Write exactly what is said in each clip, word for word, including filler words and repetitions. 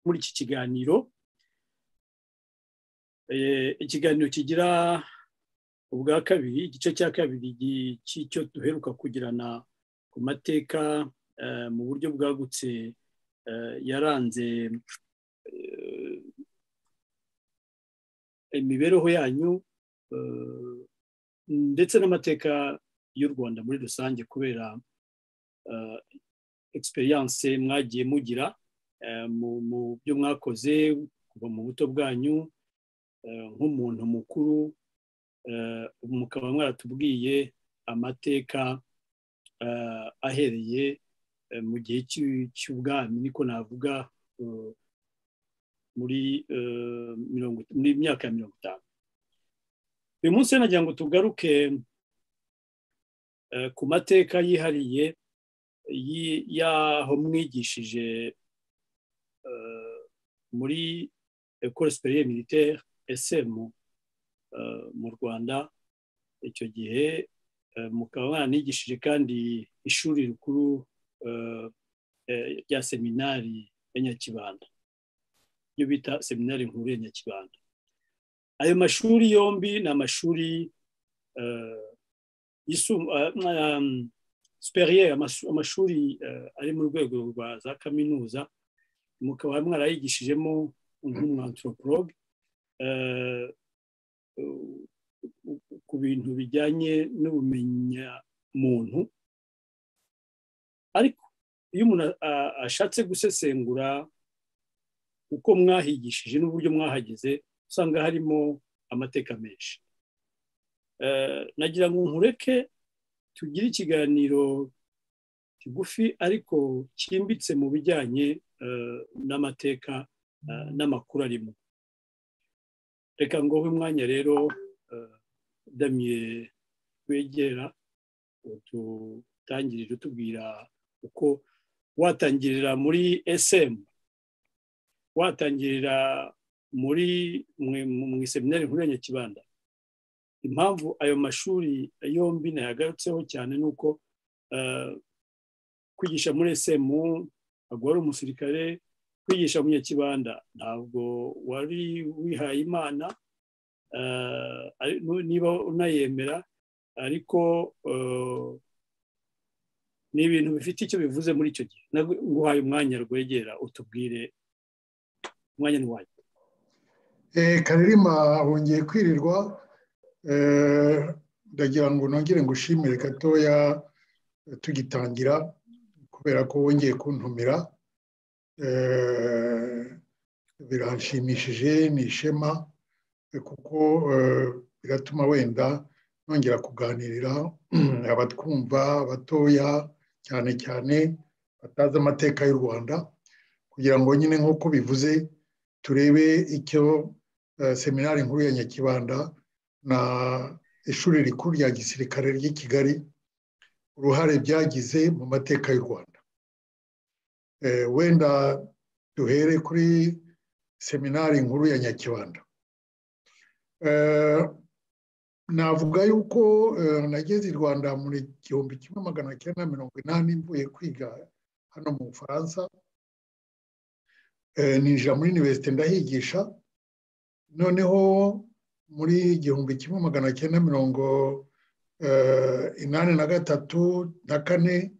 muri iki kiganiro ikiganiro kigira ubwa kabiri igice cya kabiri cy'icyo duheruka kugirana ku mateka mu buryo bwagutse yaranze imibereho yanyu ndetse n'amateka y'u Rwanda muri rusange kubera experience mwagiye mugira mu byo mwakoze kuva mu buto bwanyu nk'umuntu mukuru mukaba mwaratubwiye amateka ahereye mu gihe cy'ubwami niko navuga muri myaka ya mirongo itanu. Uyu munsi nagira ngo tugaruke ku mateka yihariye y'aho mwigishije muri École Supérieure Militaire S M mu Rwanda. Icyo gihe mukaba mwanigishije kandi ishuri rikuru rya seminari ya Nyakibanda, iyo bita seminari nkuru ya Nyakibanda. Ayo mashuri yombi ni amashuri supérieur, amashuri ari mu rwego rwa za kaminuza. Mukaba mwarayigishijemo nk'umwanthropologue ku bintu bijyanye n'ubumenyamuntu. Ariko iyo umuntu ashatse gusesengura uko mwahigishije n'uburyo mwahageze usanga harimo amateka menshi. Nagira ngo nkureke tugire ikiganiro kigufi ariko cyimbitse mu bijyanye n'amateka n'amakuru arimo. Reka ngo umwanya rero Damien Rwegera utangirira utubwira uko watangirira muri S M, watangirira muri mu seminari nkuru ya Nyakibanda. Impamvu ayo mashuri yombi nayagarutseho cyane nuko kwigisha muri S M ntabwo wari umusirikare, kwigisha mu Nyakibanda ntabwo wari wihaye Imana niba unayemera, ariko ni ibintu bifite icyo bivuze muri icyo gihe. Nguhaye umwanya Rwegera utubwire, umwanya ni wanyu. Karirima wongeye kwirirwa, ndagira ngo nongere ngushimire gatoya tugitangira kubera ko wongeye kuntumira. Biranshimishije, ni ishema kuko biratuma wenda nongera kuganirira abatwumva abatoya cyane cyane batazi amateka y'u Rwanda, kugira ngo nyine nk'uko bivuze turebe icyo seminari nkuru ya Nyakibanda na ishuri rikuru rya gisirikare ry'i Kigali uruhare byagize mu mateka y'u Rwanda. Wenda duhere kuri seminari nkuru ya Nyakibanda. Navuga yuko nageze i Rwanda muri igihumbi kimwe magana cyenda mirongo inani mvuye kwiga hano mu Bufaransa. Ninjira muri universite ndahigisha, noneho muri igihumbi kimwe magana cyenda mirongo inani na gatatu na kane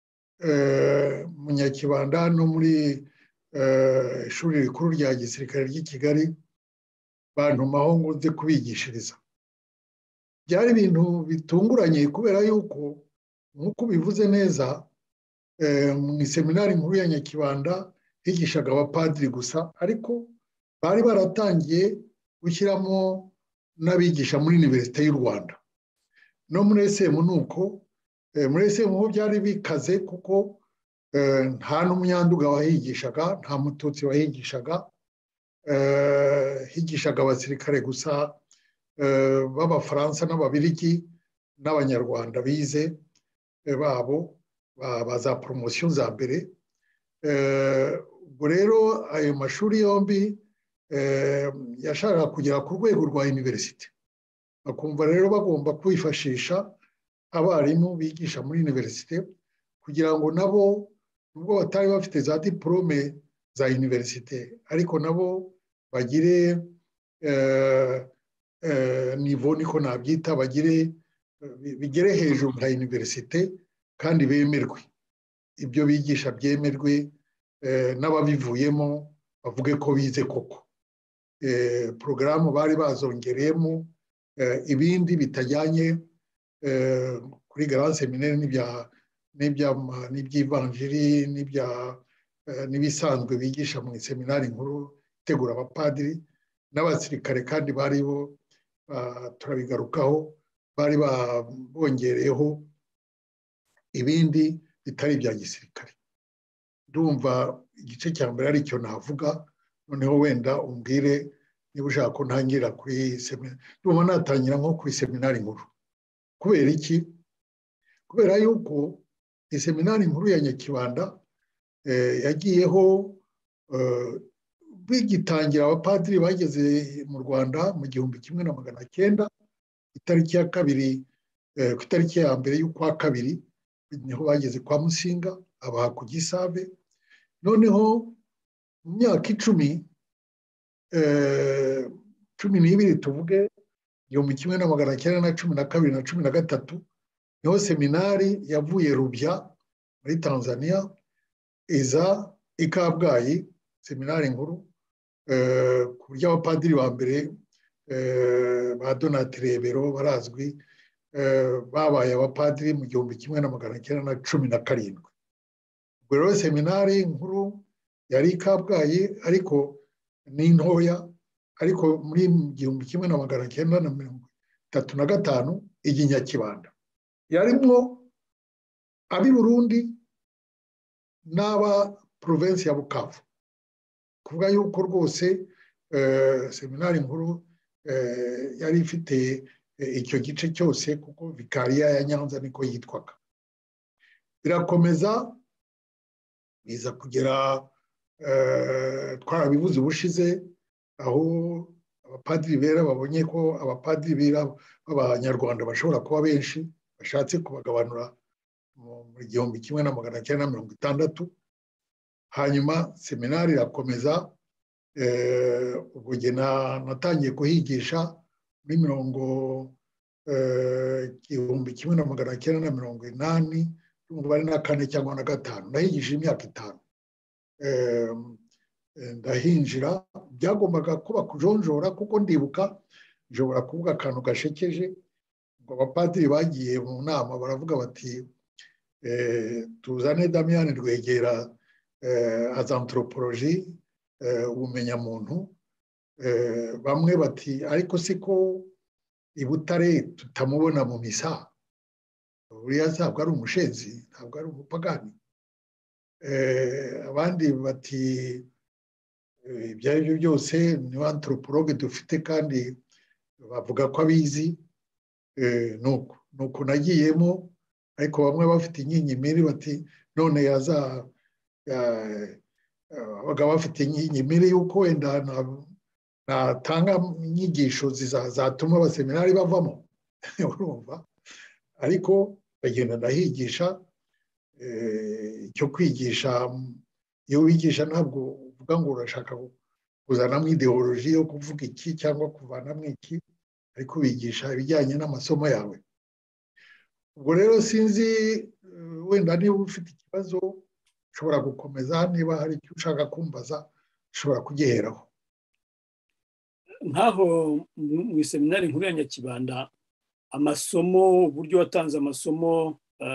mu Nyakibanda no muri ishuri rikuru rya gisirikare ry'i Kigali bantumaho ngo nze kubigishiriza. Byari ibintu bitunguranye kubera yuko nk'uko bivuze neza mu seminari nkuru ya Nyakibanda higishaga abapadiri gusa, ariko bari baratangiye gushyiramo n'abigisha muri Universite y'u Rwanda. No muri S M nuko, muri S M ho byari bikaze kuko nta n'umunyanduga wahigishaga, nta mututsi wahigishaga, higishaga abasirikare gusa b'Abafaransa n'Ababiligi n'Abanyarwanda bize babo baza promotion za mbere. Ubwo rero ayo mashuri yombi yashakaga kugera ku rwego rwa universite, bakumva rero bagomba kwifashisha abarimu bigisha muri universite kugira ngo nabo nubwo batari bafite za diplome za universite ariko nabo bagire nivo niko nabyita bagire bigere hejuru nka universite kandi bemerwe ibyo bigisha byemerwe n'ababivuyemo bavuge ko bize koko porogaramu bari bazongereyemo ibindi bitajyanye kuri Grand Seminaire n'iby'ivanjiri n'ibisanzwe bigisha mu seminari nkuru itegura abapadiri n'abasirikare kandi bari bo turabigarukaho bari bongereyeho ibindi bitari ibya gisirikare. Ndumva igice cya mbere ari cyo navuga, noneho wenda umbwire niba ushaka ko ntangira kuri seminari. Ndumva natangira nko kuri seminari nkuru. Kubera iki? Kubera yuko seminari nkuru ya Nyakibanda yagiyeho bigitangira abapadiri bageze mu Rwanda mu gihumbi kimwe na magana cyenda itariki ya kabiri ku itariki ya mbere y'ukwa kabiri niho bageze kwa Musinga abaha ku Gisave. Noneho mu myaka icumi cumi n'ibiri tuvuge igihumbi kimwe na magana cyenda na cumi na kabiri na cumi na gatatu niho seminari yavuye Rubya muri Tanzania iza i Kabgayi, seminari nkuru ku buryo abapadiri ba mbere ba Donati Rebero barazwi babaye abapadiri mu gihumbi kimwe na magana cyenda na cumi na karindwi. Ubwo rero seminari nkuru yari i Kabgayi ariko ni ntoya, ariko muri igihumbi kimwe na magana cyenda na mirongo itatu na gatanu ijya i Nyakibanda yarimwo ab'i Burundi n'aba provinsi ya Bukavu. Kuvuga yuko rwose seminari nkuru yari ifite icyo gice cyose kuko vikariya ya Nyanza niko yitwaga. Birakomeza biza kugera twarabivuze ubushize aho abapadiri bera babonye ko abapadiri bera b'abanyarwanda bashobora kuba benshi, bashatse kubagabanura mu gihumbi kimwe na magana cyenda na mirongo itandatu. Hanyuma seminari irakomeza, ubwo jye natangiye kuhigisha muri mirongo igihumbi kimwe na magana cyenda na mirongo inani n'umubare na kane cyangwa na gatanu. Ndahigishije imyaka itanu. Ndahinjira byagombaga kuba kujonjora kuko ndibuka nshobora kuvuga akantu gashekeje ngo abapadiri bagiye mu nama baravuga bati tuzane Damiyani Rwegera aza anthropologie ubumenyamuntu. Bamwe bati ariko siko i Butare tutamubona mu misa, uriya ntabwo ari umushenzi, ntabwo ari umupagani. Abandi bati ibyo ari byo byose ni anthropologue dufite kandi bavuga ko abizi. Nuko nuko nagiyemo, ariko bamwe bafite inyinyimiri bati none yaza babaga bafite inyinyimiri yuko wenda natanga inyigisho zatuma abaseminari bavamo. Urumva, ariko bagenda ndahigisha. Icyo kwigisha, iyo wigisha ntabwo uvuga ngo urashaka kuzanamo ideoloji yo kuvuga iki cyangwa kuvanamo iki, ariko wigisha ibijyanye n'amasomo yawe. Ubwo rero sinzi wenda niba ufite ikibazo ushobora gukomeza, niba hari icyo ushaka kumbaza ushobora kugiheraho. Nkaho mu seminari nkuru ya Nyakibanda amasomo, uburyo watanze amasomo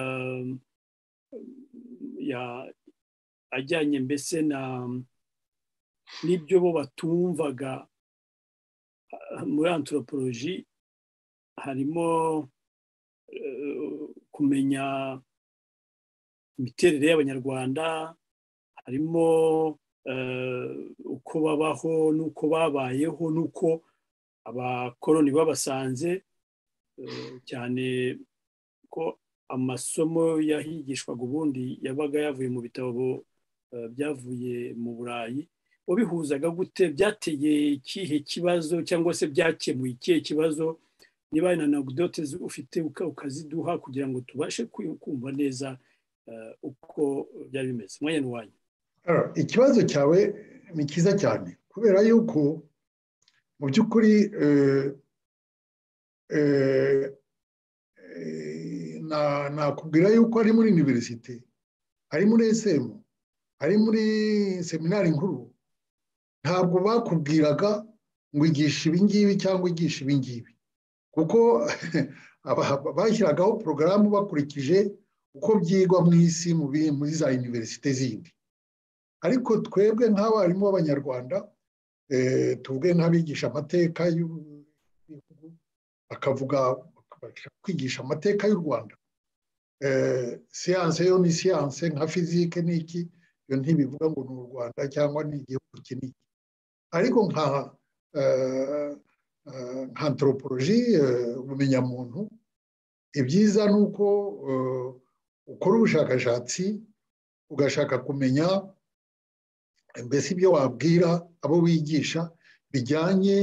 ajyanye mbese n'ibyo bo batumvaga muri anthropologie, harimo kumenya imiterere y'Abanyarwanda, harimo uko babaho n'uko babayeho n'uko abakoloni babasanze, cyane ko amasomo yahigishwaga ubundi yabaga yavuye mu bitabo byavuye mu Burayi. Wabihuzaga gute? Byateye ikihe kibazo cyangwa se byakemuye ikihe kibazo? Niba na anecdote ufite ukaziduha kugira ngo tubashe kumva neza uko byari bimeze. Mwanya wanyu. ikibazo cyawe ni cyiza cyane kubera yuko mu by'ukuri nakubwira yuko ari muri univerisite, ari muri esemu, ari muri seminari nkuru, ntabwo bakubwiraga ngo igisha ibingibi cyangwa igisha ibingibi, kuko bashyiragaho porogaramu bakurikije uko byigwa mu isi muri za univerisite zindi. Ariko twebwe nk'abarimu b'abanyarwanda tuvuge nk'abigisha amateka y'igihugu, bakavuga kwigisha amateka y'u Rwanda, siyanse yo ni siyanse nka fizike n'iki, iyo ntibivuga ngo ni u Rwanda cyangwa ni igihugu kinini. Ariko nka nka anthropology, ubumenyamuntu, ibyiza ni uko ukora ubushakashatsi ugashaka kumenya mbese ibyo wabwira abo wigisha bijyanye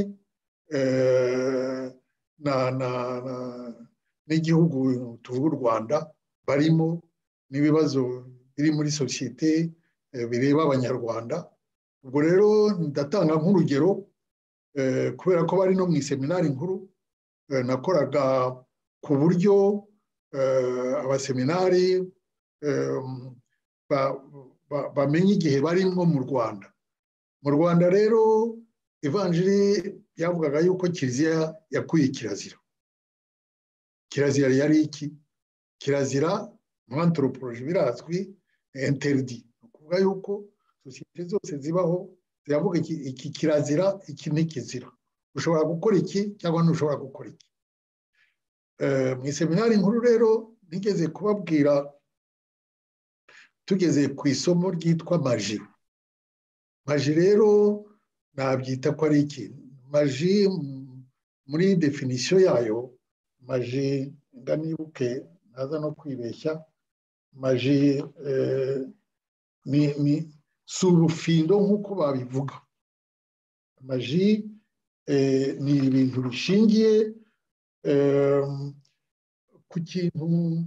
n'igihugu tuvuga u Rwanda barimo, n'ibibazo biri muri sosiyete bireba abanyarwanda. Ubwo rero ndatanga nk'urugero, kubera ko bari no mu iseminari nkuru, nakoraga ku buryo abaseminari bamenye igihe barimo mu Rwanda. Mu Rwanda rero ivanjiri yavugaga yuko kiliziya yakuye kirazira. Kirazira yari iki? Kirazira mu anthropology birazwi, interdi, ukuvuga yuko sosiyete zose zibaho ziravuga iki kirazira, iki ntikizira, ushobora gukora iki cyangwa ntushobora gukora iki. Mu iseminari nkuru rero nigeze kubabwira, tugeze ku isomo ryitwa maji. Maji rero nabyita ko ari iki? Maji muri definisiyo yayo, maji nganibuke ntaza no kwibeshya, maji ni si ubufindo nk'uko babivuga. Maji ni ibintu bishingiye ku kintu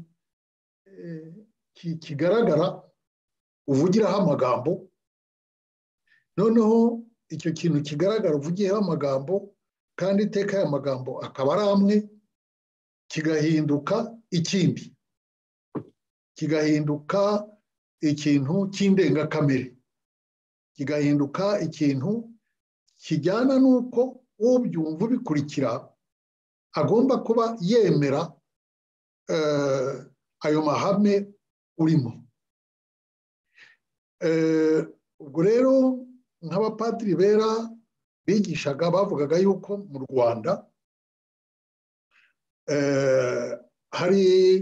kigaragara uvugiraho amagambo, noneho icyo kintu kigaragara uvugiyeho amagambo kandi iteka aya magambo akaba ari amwe, kigahinduka ikindi, kigahinduka ikintu cy'indengakamere, kigahinduka ikintu kijyana n'uko ubyumva ubikurikira agomba kuba yemera ayo mahame urimo. Ubwo rero nk'abapadiri bera bigishaga bavugaga yuko mu Rwanda hari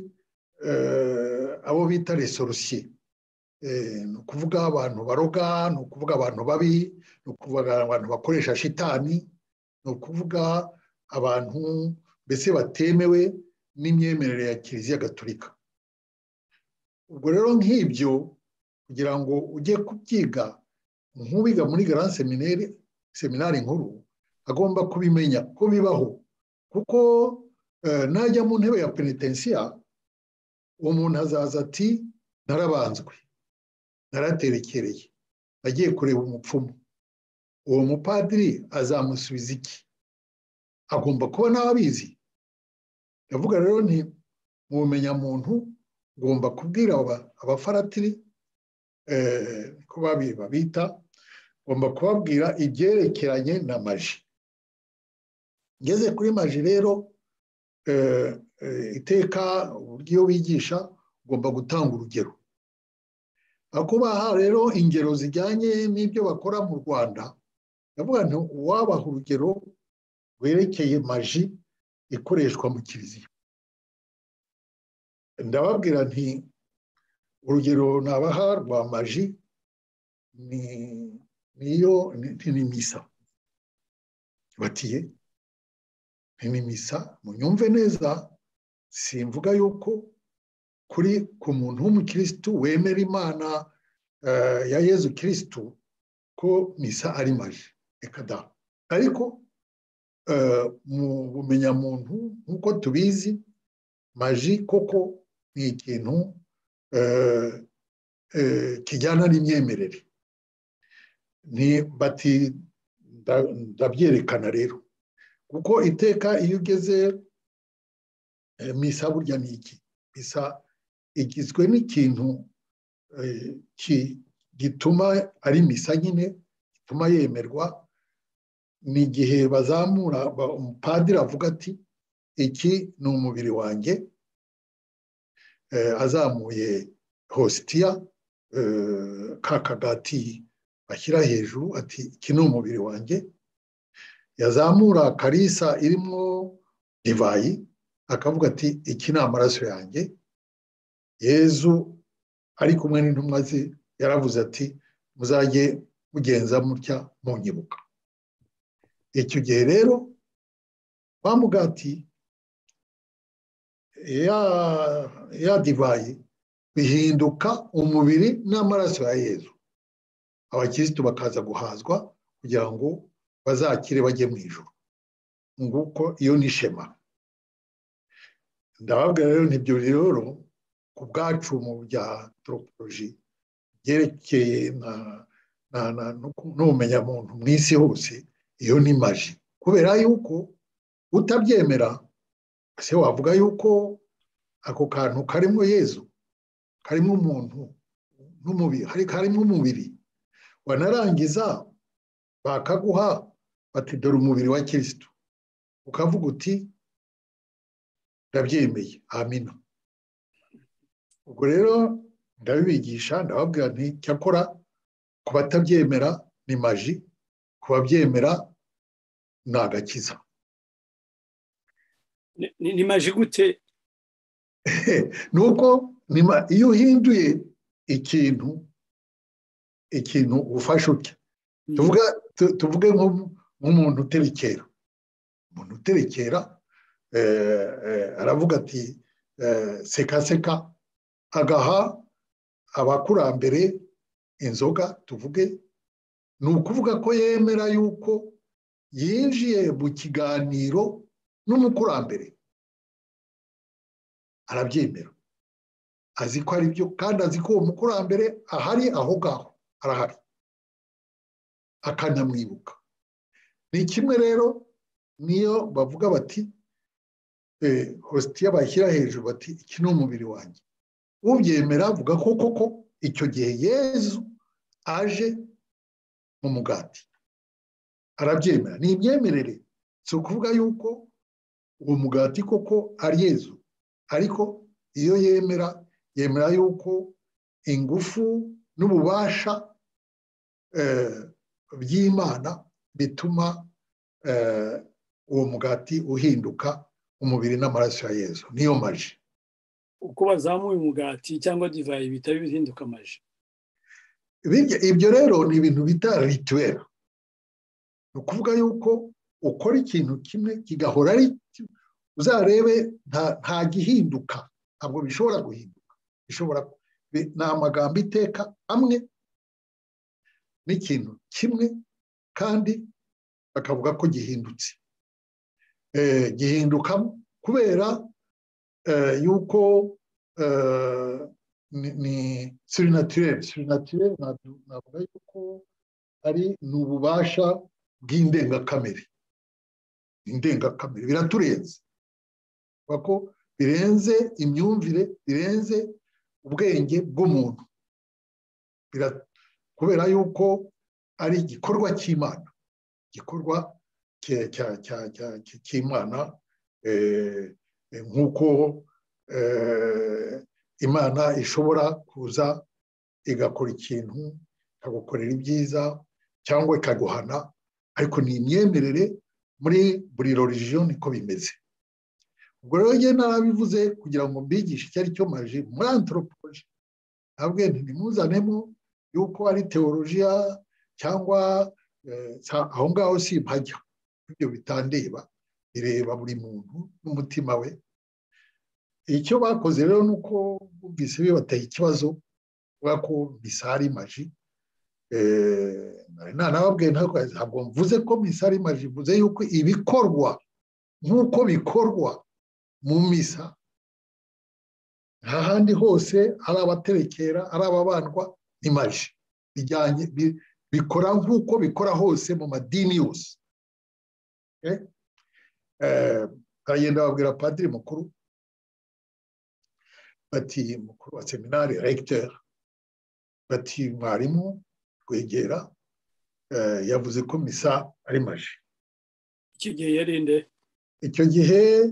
abo bita resorosiye, ni ukuvuga abantu baroga, ni ukuvuga abantu babi, ni ukuvuga abantu bakoresha shitani, ni ukuvuga abantu mbese batemewe n'imyemerere ya Kiliziya Gatolika. Ubwo rero nk'ibyo kugira ngo ujye kubyiga nk'ubiga muri Grand Seminari, seminari nkuru, agomba kubimenya ko bibaho, kuko najya mu ntebe ya penitensiya uwo muntu azaza ati narabanzwe, naraterekereye, agiye kureba umupfumu. Uwo mupadiri azamusubiza iki? Agomba kuba nawe abizi. Ndavuga rero nti mu bumenyamuntu ugomba kubwira abafaratiri, ko babita, ugomba kubabwira ibyerekeranye na maji. Ngeze kuri maji rero, iteka uburyo iyo wigisha ugomba gutanga urugero. Akubaha rero ingero zijyanye n'ibyo bakora mu Rwanda, ndavuga nti uwabaha urugero rwerekeye maji ikoreshwa mu Kiliziya. Ndababwira nti urugero nabaha rwa maji ni niyo ni misa. Batiye ni misa, munyumve neza, simvuga yuko kuri ku muntu w'umukristo wemera Imana ya Yezu Kristo ko misa ari maji, reka da. Ariko mu bumenyamuntu nk'uko tubizi, maji koko ni ikintu kijyana n'imyemerere. ni bati ndabyerekana rero kuko iteka iyo ugeze misa burya ni iki misa igizwe n'ikintu gituma ari misa nyine gituma yemerwa ni igihe bazamura umupadiri avuga ati iki ni umubiri wanjye azamuye hositiya ka kagati bashyira hejuru ati iki ni umubiri wanjye yazamura karisa irimo divayi akavuga ati iki ni amaraso yanjye Yezu ari kumwe n'intumwa ze yaravuze ati muzajye mugenza mutya munyibuka icyo gihe rero wa mugati ya ya divayi bihinduka umubiri n'amaraso ya Yezu abakirisitu bakaza guhazwa kugira ngo bazakire bajye mu ijuru nguko iyo ni shema ndababwira rero ntibyo rero ku bwacu mu bya anthropology byerekeye n'ubumenyamuntu mu isi hose iyo ni maji kubera yuko utabyemera se wavuga yuko ako kantu karimo Yezu karimo umuntu n'umubiri hari karimo umubiri wanarangiza bakaguha bati dore umubiri wa Kristo ukavuga uti ndabyemeye amina ubwo rero ndabibigisha ndababwira nti cyakora ku batabyemera ni maji ku babyemera ni agakiza ni maji gute nuko iyo uhinduye ikintu ikintu ufashe utya tuvuge nk'umuntu uterekera umuntu uterekera aravuga ati seka seka agaha abakurambere inzoga tuvuge ni ukuvuga ko yemera yuko yinjiye mu kiganiro n'umukurambere arabyemera azi ko ari byo kandi azi ko uwo mukurambere ahari aho ngaho arahari akanamwibuka ni kimwe rero niyo bavuga bati hositiya bashyira hejuru bati iki ni umubiri wanjye ubyemera avuga ko koko icyo gihe Yezu aje mu mugati arabyemera ni imyemerere si ukuvuga yuko uwo mugati koko ari Yezu ariko iyo yemera yemera yuko ingufu n'ububasha by'Imana bituma uwo mugati uhinduka umubiri n'amaraso ya Yezu niyo maji uko bazamuye umugati cyangwa divayi bitari bihinduka maji ibyo rero ni ibintu bita rituel ni ukuvuga yuko ukora ikintu kimwe kigahora ari uzarebe nta gihinduka ntabwo bishobora guhinduka bishobora ni amagambo iteka amwe n'ikintu kimwe kandi bakavuga ko gihindutse gihinduka kubera yuko ni surinaturere surinaturere navuga yuko ari ni ububasha bw'indengakamere indengakamere biraturenze kuko birenze imyumvire birenze ubwenge bw'umuntu kubera yuko ari igikorwa cy'Imana igikorwa cy'Imana nk'uko Imana ishobora kuza igakora ikintu ikagukorera ibyiza cyangwa ikaguhana ariko ni imyemerere muri buri religion niko bimeze ubwo rero njye narabivuze kugira ngo mbigishe icyo ari cyo maji muri anthropology ntabwo ntimuzanemo yuko ari teolojiya cyangwa aho ngaho si mpajya ibyo bitandeba bireba buri muntu n'umutima we icyo bakoze rero nuko bumvise bibateye ikibazo kuvuga ko misa ari maji nababwiye ntabwo mvuze ko misa ari maji mvuze yuko ibikorwa nk'uko bikorwa mu misa ahandi hose ari abaterekera ari ababandwa ni maji bijyanye bikora nk'uko bikora hose mu madini yose. Baragenda babwira padiri mukuru bati mukuru wa seminari recteur bati mwarimu Rwegera yavuze ko misa ari maji. Icyo gihe yari nde? Icyo gihe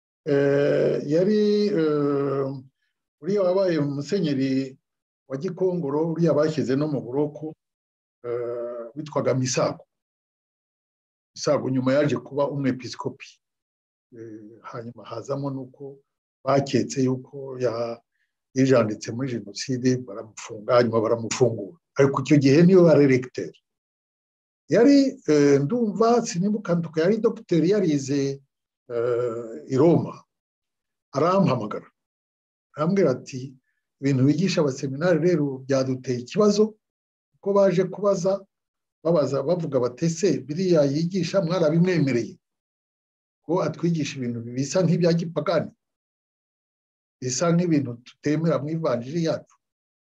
yari uriya wabaye musenyeri wa Gikongoro, uriya bashyize no mu buroko witwaga Misago. Misago nyuma yaje kuba umwepiskopi, hanyuma hazamo nuko baketse yuko yijanditse muri jenoside, baramufunga hanyuma baramufungura. Ariko icyo gihe niyo ari recteur. Yari ndumva sinibuka nduko yari docteur yarize i Roma. Arampamagara arambwira ati ibintu bigisha abaseminari rero byaduteye ikibazo, ko baje kubaza babaza bavuga batese biriya yigisha mwarabimwemereye ko atwigisha ibintu bisa nk'ibya gipagani, bisa nk'ibintu tutemera mu ivanjiri yacu.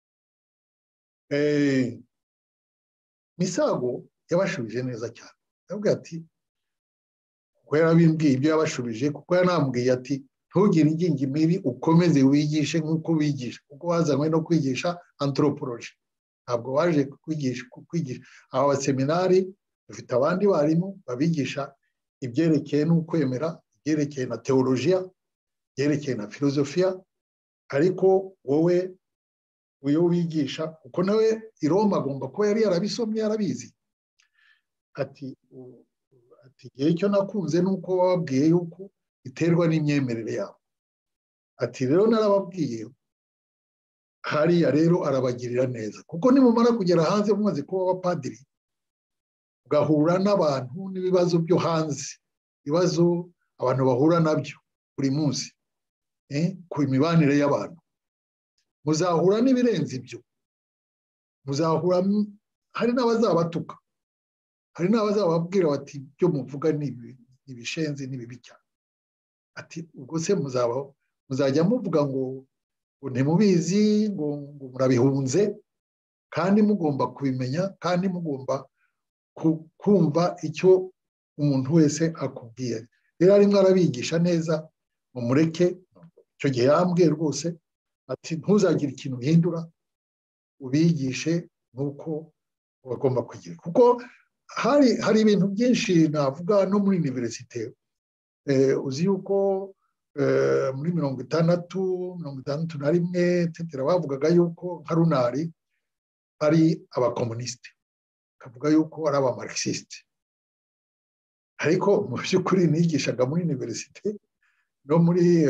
eh Misago yabashubije neza cyane. Aravuga ati ko yarabimbwiye ibyo yabashubije, kuko yanambwiye ati ntugire ingingi mibi, ukomeze wigishe nk'uko wigisha, kuko wazanywe no kwigisha anthropology, ntabwo waje kwigisha kwigisha aba baseminari. Dufite abandi barimu babigisha ibyerekeye n'ukwemera, ibyerekeye na teologiya, ibyerekeye na filozofiya, ariko wowe uyo wigisha, kuko nawe i Roma agomba kuba yari yarabisomye yarabizi. Ati ati igihe cyo nakunze nuko wababwiye yuko iterwa n'imyemerere yabo. Ati rero narababwiye hariya rero arabagirira neza, kuko nimumara kugera hanze mumaze kuba abapadiri ugahura n'abantu n'ibibazo byo hanze, ibibazo abantu bahura nabyo buri munsi eh ku mibanire y'abantu, muzahura n'ibirenze ibyo, muzahura hari n'abazabatuka, hari n'abazababwira bati byo muvuga ni ibishenzi n'ibibi cyane. Ati ubwo se muzaba muzajya muvuga ngo ntimubizi, ngo murabihunze, kandi mugomba kubimenya, kandi mugomba kumva icyo umuntu wese akubwiye. Rero arimo arabigisha neza, mumureke. Icyo gihe yambwiye rwose ati ntuzagire ikintu uhindura, ubigishe nk'uko bagomba kugira, kuko hari hari ibintu byinshi navuga no muri universite. Uzi yuko muri mirongo itandatu mirongo itandatu na rimwe tetera bavugaga yuko nka Runari ari abakomunisite, kavuga yuko ari abamarxiste, ariko mu by'ukuri nigishaga muri universite no muri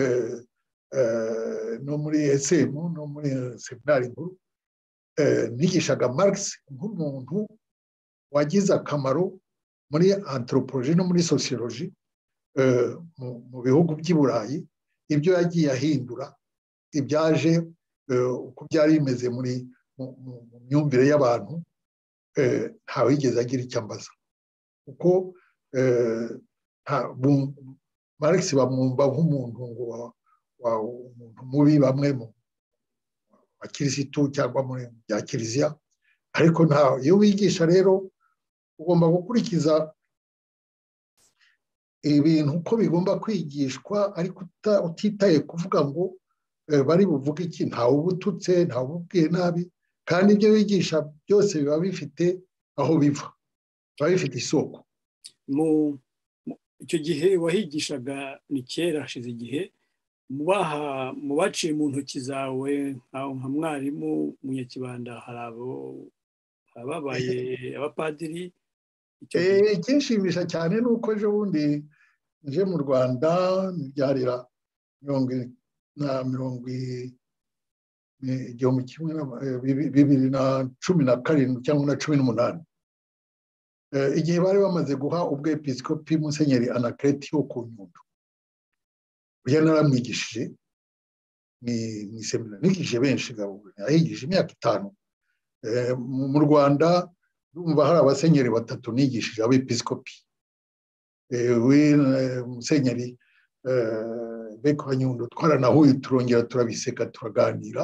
no muri S M no muri seminari nkuru, nigishaga Marx nk'umuntu wagize akamaro muri anthropology no muri sociology mu bihugu by'i Burayi. Ibyo yagiye ahindura ibyaje uko byari bimeze muri mu myumvire y'abantu, ntawe yigeze agira icyo ambaza, kuko Marx bamwumva nk'umuntu ngo umuntu mubi bamwe mu bakirisitu cyangwa muri bya kiliziya, ariko nta iyo wigisha rero ugomba gukurikiza ibintu uko bigomba kwigishwa, ariko utitaye kuvuga ngo bari buvuge iki, ntawe ubututse, ntawe ububwiye nabi, kandi ibyo wigisha byose biba bifite aho biva, biba bifite isoko. Mu icyo gihe wahigishaga ni kera hashize igihe, mubaha mu baciye mu ntoki zawe nka mwarimu Munyakibanda, hari abo ababaye abapadiri. Ikinshimisha cyane nuko ejo bundi nje mu Rwanda byarira mirongo na mirongo igihumbi kimwe bibiri na cumi na karindwi cyangwa na cumi n'umunani, igihe bari bamaze guha ubwepiskopi Musenyeri Anaclet wo ku Nyundo. Uya naramwigishije ni seminari, nigishije benshi gabo, yahigije imyaka itanu mu Rwanda. Ndumva hari abasenyeri batatu nigishije abepiskopi, we Musenyeri Beko Nyundo twaranahuye turongera turabiseka turaganira,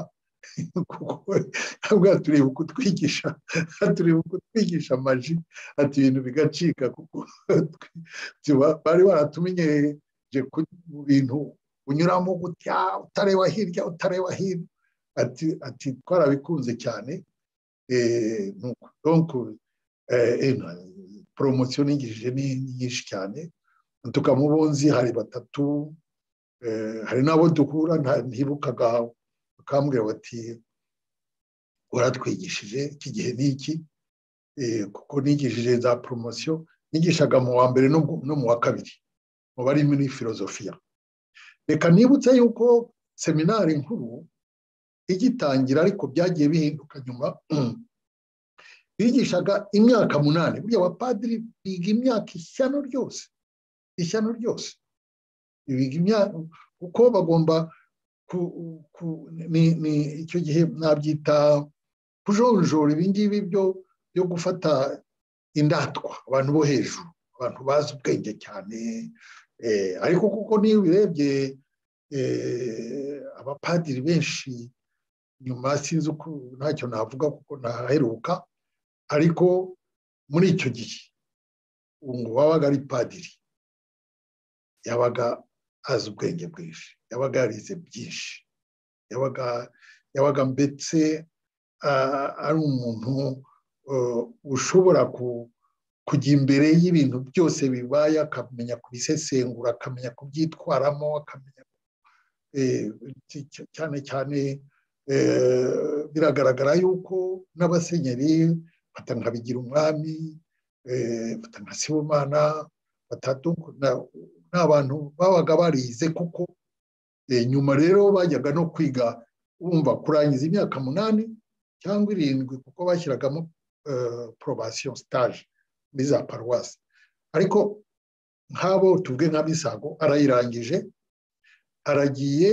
kuko ntabwo turi kutwigisha turi kutwigisha amaji ati ibintu bigacika kuko bari baratumenyereje mu bintu unyuramo gutya utareba hirya utareba hino ati ati twarabikunze cyane eh donc eh promotion n'ingije ni nyinshi cyane tukamubonzi hari batatu eh hari nabo dukura ntibukaga bakambwira bati waratwigishije iki gihe niki eh kuko nigishije za promotion nigishaga mu wa mbere no mu wa kabiri mu bari muri filosofia. Reka nibutse yuko seminari nkuru igitangira ariko byagiye bihinduka nyuma bigishaga imyaka munani burya abapadiri biga imyaka ishyano ryose ishyano ryose biga imyaka uko bagomba ni ni icyo gihe nabyita kujonjora ibingibi byo byo gufata indatwa abantu bo hejuru abantu bazi ubwenge cyane eh ariko kuko niyo birebye eh abapadiri benshi nyuma sinzi uko ntacyo navuga kuko naheruka ariko muri icyo gihe ngo wabaga ari padiri yabaga azi ubwenge bwinshi yabaga yarize byinshi yabaga yabaga mbetse ari umuntu ushobora kujya imbere y'ibintu byose bibaye akamenya kubisesengura akamenya kubyitwaramo akamenya cyane cyane biragaragara yuko n'abasenyeri batanga bigira umwami batanga Sibomana batatu n'abantu babaga barize kuko nyuma rero bajyaga no kwiga bumva kurangiza imyaka munani cyangwa irindwi kuko bashyiragamo probation stage muri za paroisse ariko nk'abo tuvuge nka Misago arayirangije aragiye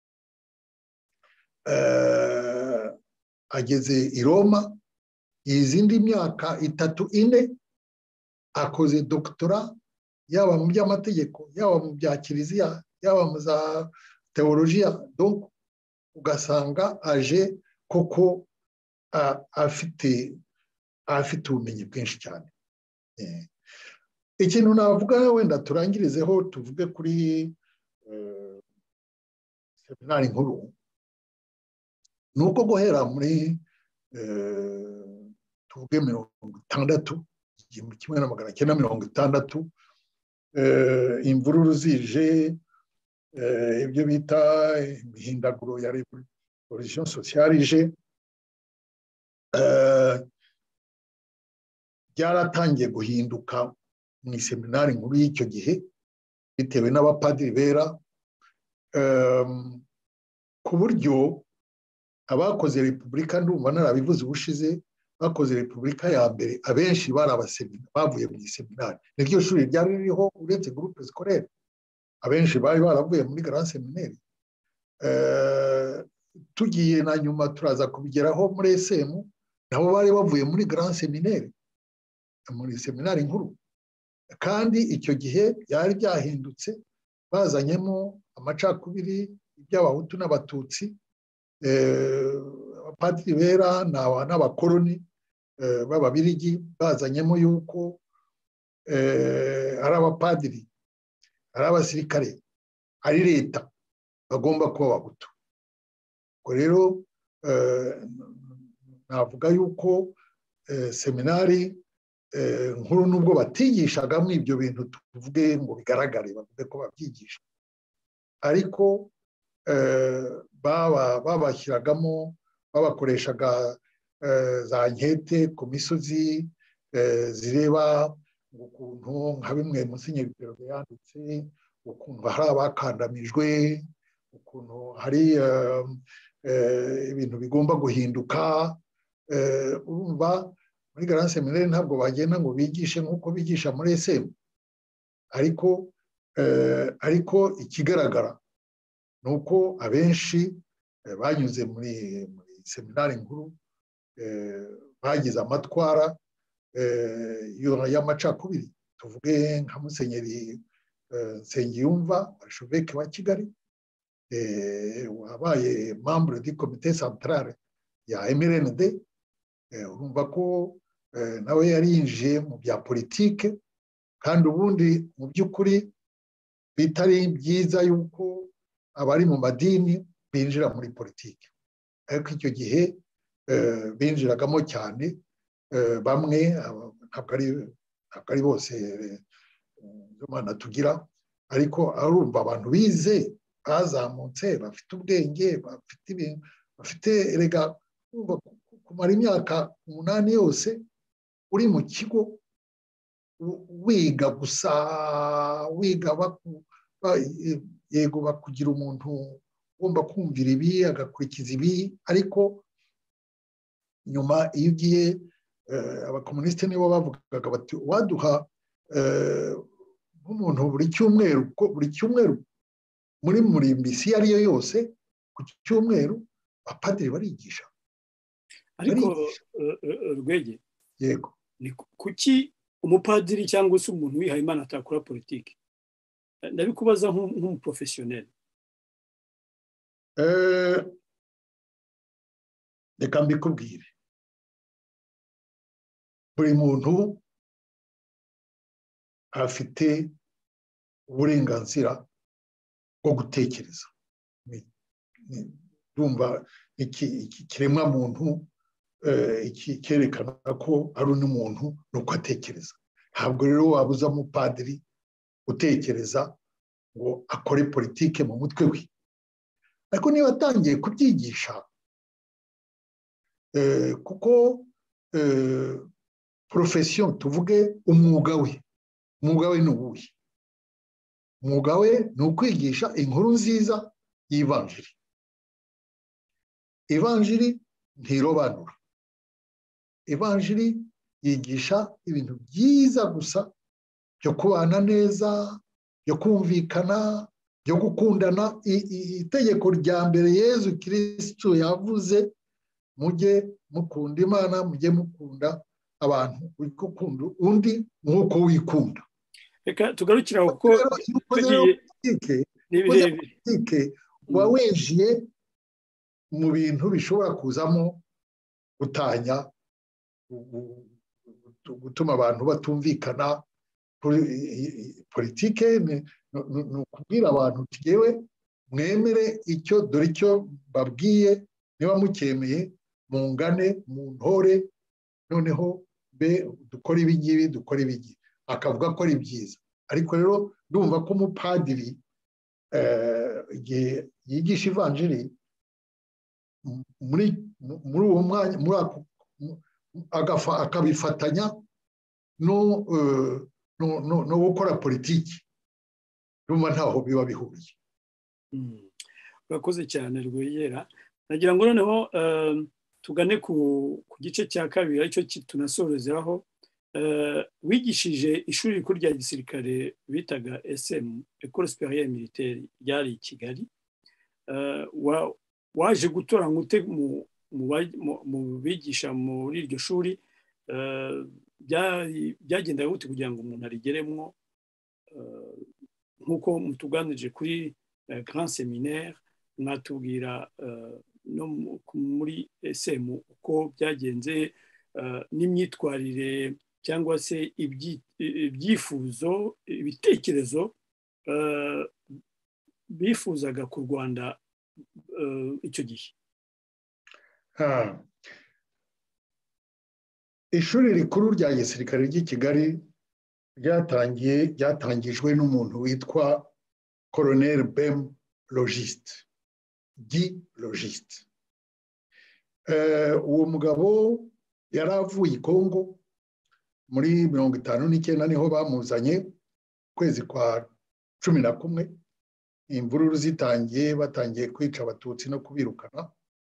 ageze i Roma izindi myaka itatu ine akoze doctora yaba mu by'amategeko yaba mu bya kiliziya yaba mu za teologiya donc ugasanga aje koko afite afite ubumenyi bwinshi cyane. Ikintu navuga wenda turangirizeho tuvuge kuri seminari nkuru nuko guhera muri tuvuge mirongo itandatu igihumbi kimwe na magana cyenda mirongo itandatu imvururu zije ibyo bita imihindaguro ya revolution sociale ije byaratangiye guhinduka mu seminari nkuru y'icyo gihe bitewe n'abapadiri bera ku buryo abakoze repubulika ndumva narabivuze ubushize bakoze repubulika ya mbere abenshi bari abaseminari bavuye mu seminari niryo shuri ryari ririho uretse groupe scolaire abenshi bari baravuye muri grand seminaire tugiye na nyuma turaza kubigeraho muri S M nabo bari bavuye muri grand seminaire muri seminari nkuru kandi icyo gihe byari byahindutse bazanyemo amacakubiri iby'abahutu n'abatutsi abapadiri bera n'abakoloni b'ababirigi bazanyemo yuko ari abapadiri ari abasirikare ari leta bagomba kuba abahutu ubwo rero navuga yuko seminari nkuru nubwo batigishagamo ibyo bintu tuvuge ngo bigaragare bavuge ko babyigisha ariko babashyiragamo babakoreshaga za nkete ku misozi zireba ukuntu nka bimwe Musenyeri Perode yanditse ukuntu hari abakandamijwe ukuntu hari ibintu bigomba guhinduka urumva muri grand seminaire ntabwo bagenda ngo bigishe nk'uko bigisha muri S M ariko ariko ikigaragara nuko abenshi banyuze muri muri seminari nkuru bagize amatwara y'amacakubiri tuvuge nka Musenyeri Nsengiyumva archevêque wa Kigali wabaye membre du comité central ya M R N D, urumva ko nawe yari yinjiye mu bya politike, kandi ubundi mu by'ukuri bitari byiza yuko abari mu madini binjira muri politike, ariko icyo gihe binjiragamo cyane, bamwe ntabwo ari bose Imana tugira, ariko arumva abantu bize bazamutse bafite ubwenge, bafite ibintu bafite erega kumara imyaka umunani yose uri mu kigo wiga gusa, wiga yego bakugira umuntu ugomba kumvira ibi agakurikiza ibi, ariko nyuma iyo ugiye abakomunisite nibo bavugaga bati waduha nk'umuntu buri cyumweru, buri cyumweru muri murimbisi iyo ariyo yose ku cyumweru abapadiri barigisha. Ariko Rwege, yego, ni kuki umupadiri cyangwa se umuntu wihaye Imana atakora politiki? Ndabikubaza nk'umuprofesiyoneri. Reka mbikubwire, buri muntu afite uburenganzira bwo gutekereza. Ndumva ikiremwa muntu cyerekana ko ari n'umuntu nuko atekereza. Ntabwo rero wabuza umupadiri gutekereza ngo akore politike mu mutwe we, ariko niba atangiye kubyigisha, kuko profession tuvuge umwuga we, umwuga we ni uwuhe? Umwuga we ni ukwigisha inkuru nziza y'ivanjiri. Ivanjiri ntirobanura, ivanjiri yigisha ibintu byiza gusa byo kubana neza, byo kumvikana, byo gukundana. Itegeko rya mbere Yezu Kristo yavuze, mujye mukunda Imana, mujye mukunda abantu, ukunda undi nk'uko wikunda. Reka tugarukira kuko politike uba winjiye mu bintu bishobora kuzamo gutanya, gutuma abantu batumvikana. Politike ni ukubwira abantu tugewe mwemere icyo, dore icyo babwiye, niba mucyemeye mungane mu ntore, noneho be dukora ibi ngibi, dukora ibi ngibi, akavuga ko ari byiza. Ariko rero ndumva ko umupadiri igihe yigisha ivanjiri muri uwo mwanya, muri ako akabifatanya no gukora politiki, ndumva ntaho biba bihuriye. Urakoze cyane Rwegera. Nagira ngo noneho tugane ku gice cya kabiri, aricyo tunasorezeraho. Wigishije ishuri rikuru rya gisirikare bitaga S M, Ecole Supérieure Militaire, ryari i Kigali. Waje gutora ngute mu bigisha muri iryo shuri? Byagendaga gute kugira ngo umuntu arigeremo? Nk'uko mutuganije kuri Grand Séminaire, mwatubwira no muri S M uko byagenze, n'imyitwarire cyangwa se ibyifuzo, ibitekerezo bifuzaga ku Rwanda icyo gihe. Ishuri rikuru rya gisirikare ry'i Kigali ryatangiye ryatangijwe n'umuntu witwa Colonel Bem Logiste, Guy Logiste. Uwo mugabo yari avuye i Kongo muri mirongo itanu n'icyenda, niho bamuzanye kwezi kwa cumi na kumwe, imvururu zitangiye, batangiye kwica abatutsi no kubirukana.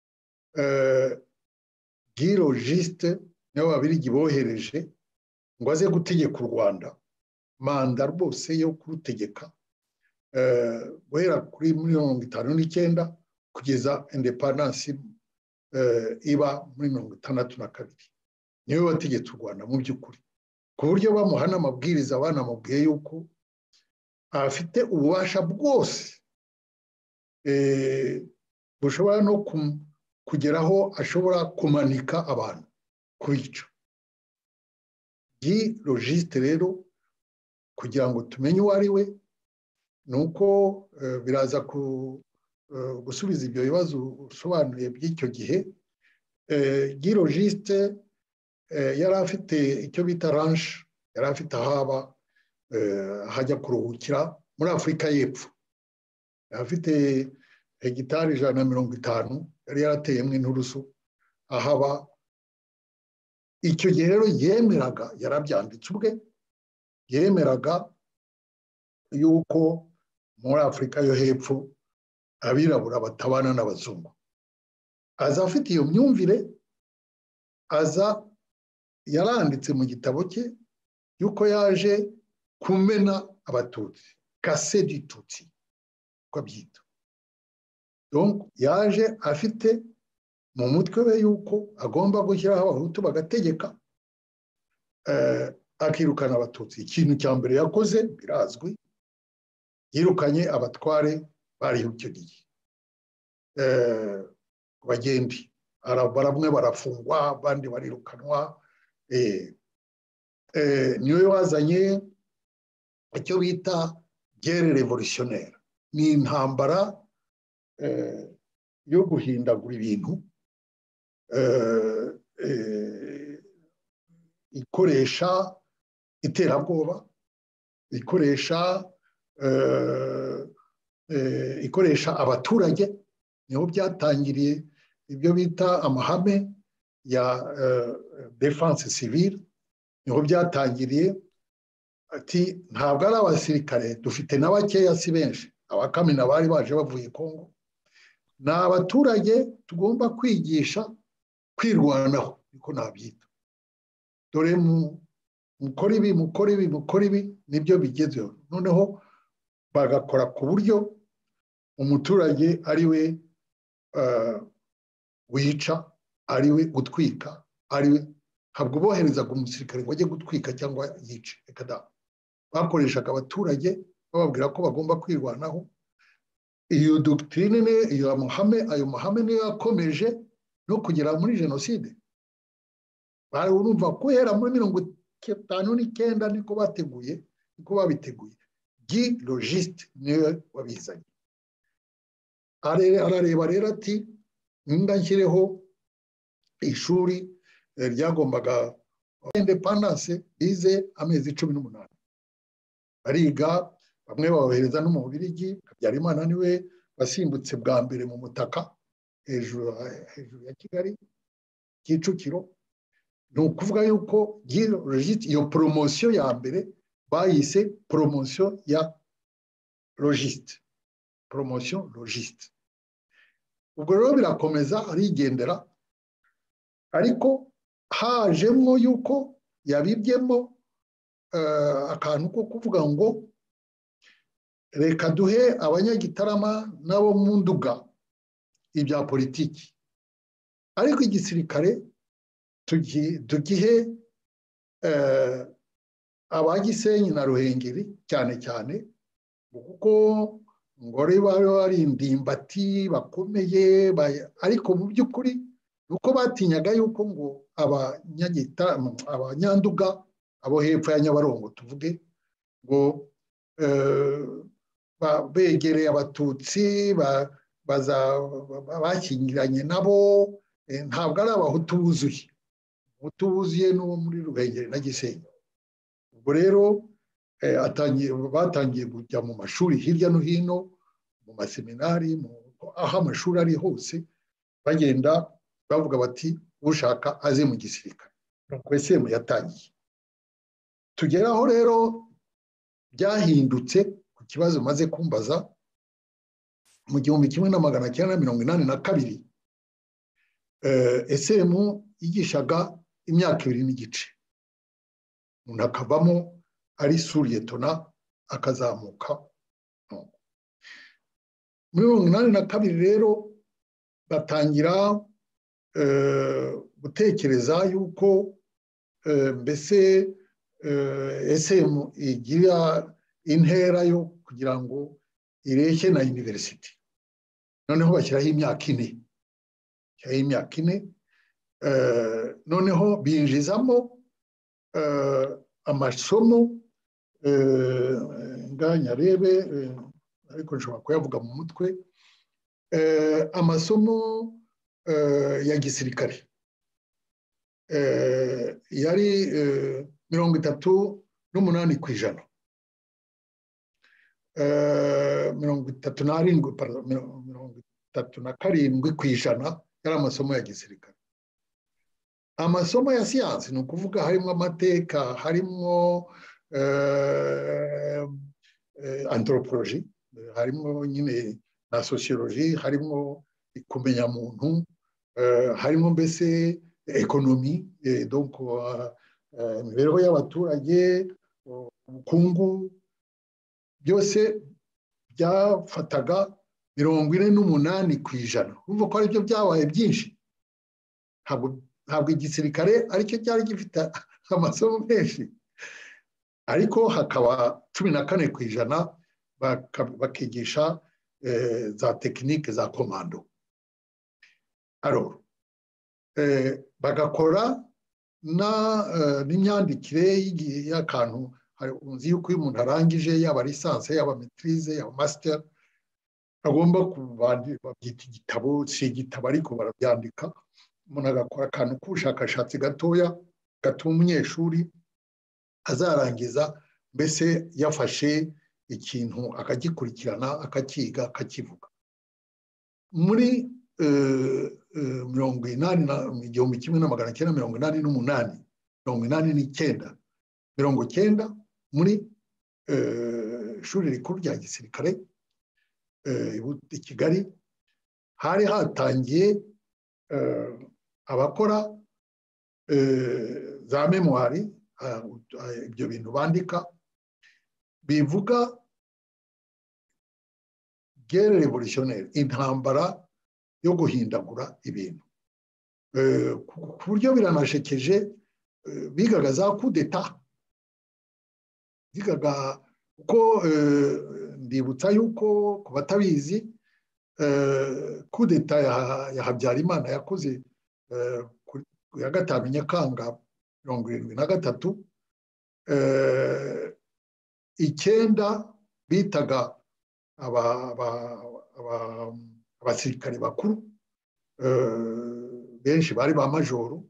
Guy Logiste niwe Ababiligi bohereje ngo aze gutegeka u Rwanda, manda rwose yo kurutegeka guhera kuri mirongo itanu n'icyenda kugeza independence iba muri mirongo itandatu na kabiri. Niwe wategetse u Rwanda mu by'ukuri, ku buryo bamuha n'amabwiriza, banamubwiye yuko afite ububasha bwose bushobora no kugeraho ashobora kumanika abantu kubica. Guy Logiste rero kugira ngo tumenye uwo ari we ni uko biraza gusubiza ibyo bibazo usobanuye by'icyo gihe. Guy Logiste yari afite icyo bita ranch, yari afite ahaba hajya kuruhukira muri Afurika y'Epfo. Afite hegitari ijana na mirongo itanu yari yarateyemo inturusu ahaba. Icyo gihe rero yemeraga, yarabyanditse ubwe, yemeraga yuko muri Afurika yo hepfo abirabura batabana n'abazungu. Aza afite iyo myumvire, aza yaranditse mu gitabo cye yuko yaje kumena abatutsi, kase du tutsi ko abyita. Donc yaje afite mu mutwe we yuko agomba gushyiraho abahutu bagategeka, akirukana abatutsi. Ikintu cya mbere yakoze birazwi, yirukanye abatware bariho icyo gihe, bagendi bamwe barafungwa, abandi barirukanwa. Niwe wazanye icyo bita guerre révolutionnaire, ni intambara yo guhindagura ibintu, ikoresha iterabwoba, ikoresha ikoresha abaturage. Niho byatangiriye ibyo bita amahame ya defense civile, niho byatangiriye. Ati ntabwo ari abasirikare dufite na bakeya, si benshi, abakamina bari baje bavuye Kongo. Ni abaturage tugomba kwigisha kwirwanaho, niko nabyita. Dore mukora ibi mukora ibi mukora ibi, nibyo bigezeho. Noneho bagakora ku buryo umuturage ari we wica, ari we gutwika, ari we. Ntabwo boherezaga umusirikare ngo ajye gutwika cyangwa yice, reka da. Bakoreshaga abaturage bababwira ko bagomba kwirwanaho. Iyo doctrine ne, iyo mahame, ayo mahame niyo yakomeje no kugera muri jenoside. Bari urumva guhera muri mirongo itanu n'icyenda niko bateguye, niko babiteguye. Guy Logiste niwe wabizanye. Arareba rero ati ninda nshyireho ishuri ryagombaga independence, bize amezi cumi n'umunani. Bariga, bamwe babohereza no mu Bubiligi. Habyarimana niwe wasimbutse bwa mbere mu mutaka hejuru hejuru ya Kigali Kicukiro. Ni ukuvuga yuko Guy Logiste iyo promotion ya mbere bayise promotion ya Logiste, promotion Logiste. Ubwo rero birakomeza arigendera, ariko hajemo yuko yabibyemo akantu ko kuvuga ngo reka duhe abanyagitarama nabo mu Nduga ibya politiki, ariko igisirikare tugihe abagisenyi na Ruhengeri cyane cyane, kuko ngore bari bari indimbati bakomeye. Ariko mu by'ukuri nuko batinyaga yuko ngo abanyagitarama, abanyanduga, abo hepfo ya Nyabarongo tuvuge, ngo begereye abatutsi bakingiranye nabo. Ntabwo ari abahutu buzuye, abahutu buzuye n'uwo muri Ruhengeri na Gisenyi. Ubwo rero batangiye kujya mu mashuri hirya no hino, mu maseminari, aho amashuri ari hose, bagenda bavuga bati ushaka aze mu gisirikare. Nuko esemu yatangiye. Tugeraho rero byahindutse ku kibazo maze kumbaza. Mu gihumbi kimwe na magana cyenda mirongo inani na kabiri esemu yigishaga imyaka ibiri n'igice. Umuntu akavamo ari suriyetona akazamuka. Muri mirongo inani na kabiri rero batangira gutekereza yuko mbese esemu igira intera yo kugira ngo ireshye na university. noneho bashyiraho imyaka ine bashyiraho imyaka ine noneho binjizamo amasomo nganyarebe ariko nshobora kuyavuga mu mutwe amasomo ya gisirikare yari mirongo itatu n'umunani ku ijana mirongo itatu n'arindwi mirongo itatu na karindwi ku ijana yari amasomo ya gisirikare. Amasomo ya siyansi ni ukuvuga harimo amateka, harimo anthropology, harimo nyine na sociology, harimo kumenya muntu, harimo mbese ekonomi, donc imibereho y'abaturage, ubukungu, byose byafataga mirongo ine n'umunani ku ijana. Urumva ko aribyo byabaye byinshi. Ntabwo ntabwo igisirikare aricyo cyari gifite amasomo menshi, ariko hakaba cumi na kane ku ijana bakigisha za tekinike za komando. Alors bagakora n'imyandikire y'akantu. Uzi yuko iyo umuntu arangije yaba lisansi yaba maîtrise yaba master agomba babyita igitabo, si igitabo ariko barabyandika. Umuntu agakora akantu k'ubushakashatsi gatoya gatuma umunyeshuri azarangiza mbese yafashe ikintu akagikurikirana akakiga akakivuga. Muri mirongo inani na igihumbi kimwe na magana cyenda mirongo inani n'umunani mirongo inani n'icyenda mirongo cyenda muri ishuri rikuru rya gisirikare i Kigali hari hatangiye abakora za memoire, ibyo bintu bandika bivuga guerre révolutionnaire, intambara yo guhindagura ibintu. Ku buryo biranashekeje bigaga za coup d'etat, bigaga uko ndibutsa yuko ku batabizi coup d'etat ya Habyarimana yakoze ku ya gatanu Nyakanga mirongo irindwi na gatatu, icyenda bitaga abasirikare bakuru, benshi bari ba majoro,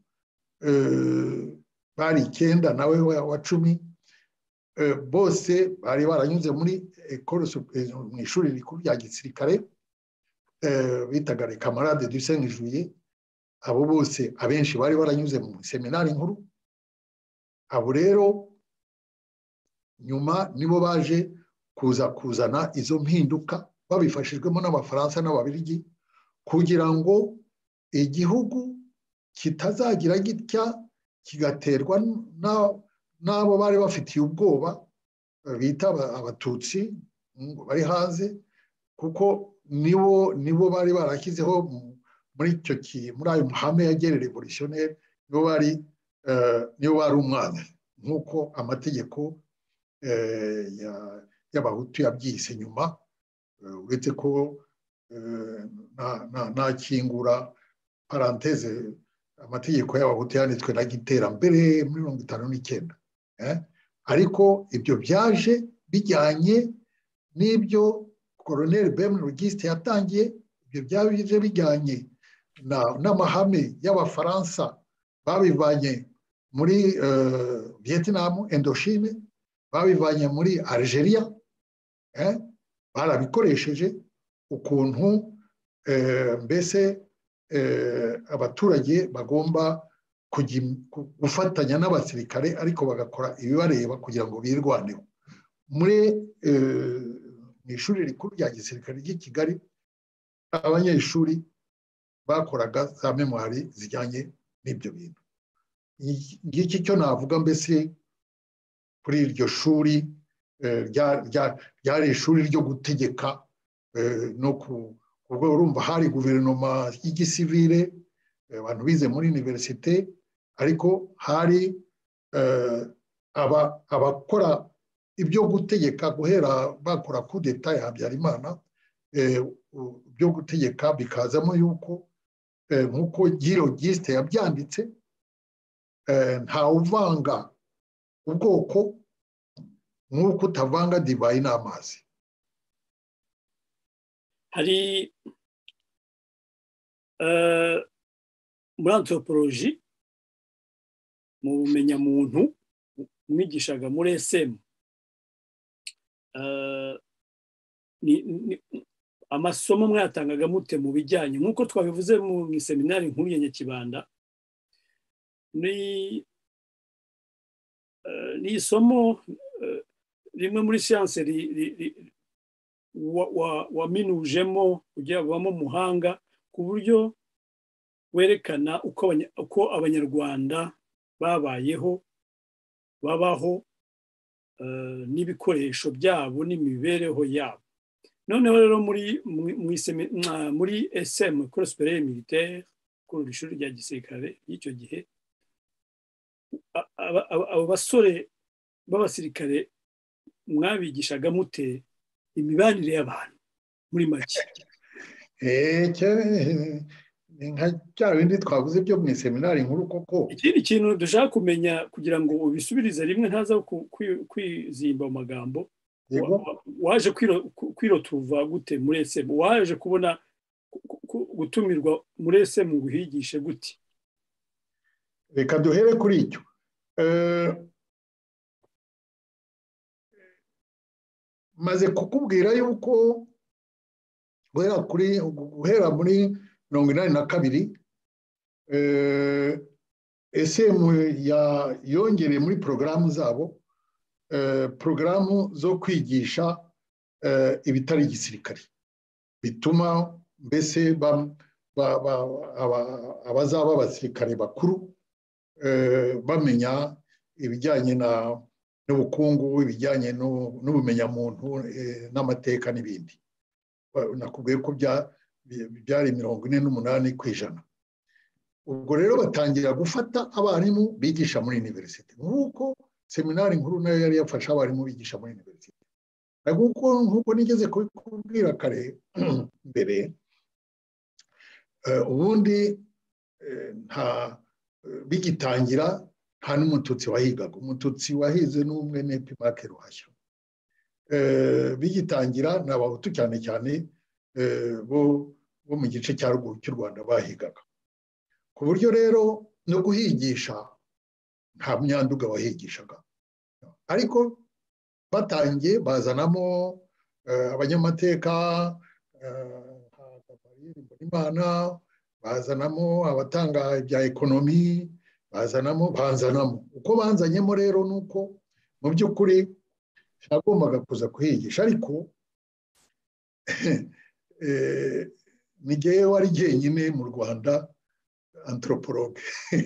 bari icyenda nawe wa cumi, bose bari baranyuze muri mu ishuri rikuru rya gisirikare bitaga les camarades du cinq juillet. Abo bose abenshi bari baranyuze mu seminari nkuru. Abo rero nyuma nibo baje kuza kuzana izo mpinduka babifashijwemo n'Abafaransa n'Ababiligi, kugira ngo igihugu kitazagira gitya kigaterwa n'abo bari bafitiye ubwoba bita Abatutsi bari hanze, kuko nibo nibo bari barashyizeho muri icyo muri ayo mahame ya guerre révolutionnaire, nibo bari nibo bari umwanzi nk'uko amategeko y'Abahutu yabyise nyuma. Uretse ko nakingura paranteze, amategeko y'Abahutu yanditswe na Giterambere muri mirongo itanu n'icyenda, ariko ibyo byaje bijyanye n'ibyo Colonel Bem Logiste yatangiye. Ibyo byaje bijyanye n'amahame y'Abafaransa babivanye muri Vietnam, Indochine, babivanye muri Algeria, barabikoresheje ukuntu mbese abaturage bagomba gufatanya n'abasirikare ariko bagakora ibibareba kugira ngo birwaneho. Muri mu ishuri rikuru rya gisirikare ry'i Kigali abanyeshuri bakoraga za memoire zijyanye n'ibyo bintu. Ngiki cyo navuga mbese kuri iryo shuri ryari ishuri ryo gutegeka no kubwo urumva hari guverinoma y'igisivile, abantu bize muri universite, ariko hari abakora ibyo gutegeka guhera bakora coup d'etat ya Habyarimana byo gutegeka bikazamo yuko nk'uko girogiste yabyanditse ntawuvanga ubwoko nk'uko utavanga divayi n'amazi. hari muri anthropologie mu bumenyamuntu mwigishaga muri esemu amasomo mwayatangaga mute mu bijyanye nk'uko twabivuze mu seminari nkuru ya Nyakibanda ni ni isomo rimwe muri siyanse waminujemo kugira bavamo umuhanga ku buryo werekana uko abanyarwanda babayeho babaho n'ibikoresho byabo n'imibereho yabo. Noneho rero muri muri S M École Supérieure Militaire ku ishuri rya gisirikare y'icyo gihe abo basore b'abasirikare mwabigishaga mute imibanire y'abantu muri make? nka cya bindi twavuze byo mu seminari nkuru koko. Ikindi kintu dushaka kumenya kugira ngo ubisubirize rimwe ntaza kwizimba mu magambo, waje kwirotuva gute muri S M? Waje kubona gutumirwa muri S M ngo uhigishe gute? Reka duhere kuri icyo. Maze kukubwira yuko guhera kuri guhera muri mirongo inani na kabiri S M yongereye muri porogaramu zabo porogaramu zo kwigisha ibitari igisirikare bituma mbese abazaba abasirikare bakuru bamenya ibijyanye n'ubukungu, ibijyanye n'ubumenyamuntu n'amateka n'ibindi. Nakubwiye ko byari mirongo ine n'umunani ku ijana. Ubwo rero batangira gufata abarimu bigisha muri universite nk'uko seminari nkuru nayo yari yafashe abarimu bigisha muri universite. Nk'uko nigeze kubwira kare mbere, ubundi nta bigitangira nta n'umututsi wahigaga. Umututsi wahize n'umwe Nepimake Ruhashya. Bigitangira ni abahutu cyane cyane bo mu gice cya ruguru cy'u Rwanda bahigaga. Ku buryo rero no guhigisha nta Munyanduga wahigishaga, ariko batangiye bazanamo abanyamateka Imana, bazanamo abatanga ibya ekonomi, bazanamo banzanamo. Uko banzanyemo rero nuko mu by'ukuri nagombaga kuza kuhigisha, ariko ni jyewe wari jyenyine mu Rwanda anthropologue.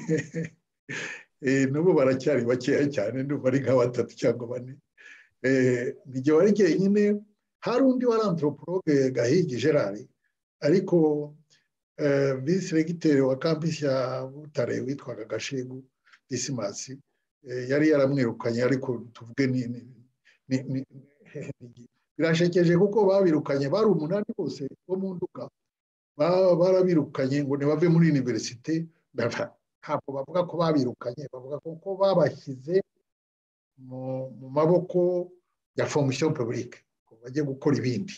N'ubu baracyari bakeya cyane, ndumva ari nka batatu cyangwa bane. Ni jyewe wari jyenyine, hari undi wari anthropologue Gahigi Gerard, ariko vice regiteri wa campus ya Butare witwaga Gashegu Dismas yari yaramwirukanye, ariko tuvuge ni birashekeje kuko babirukanye bari umunani bose bo mu Nduga, barabirukanye ngo ntibave muri universite. Ntabwo bavuga ko babirukanye, bavuga ko babashyize mu maboko ya fonction publique ngo bajye gukora ibindi.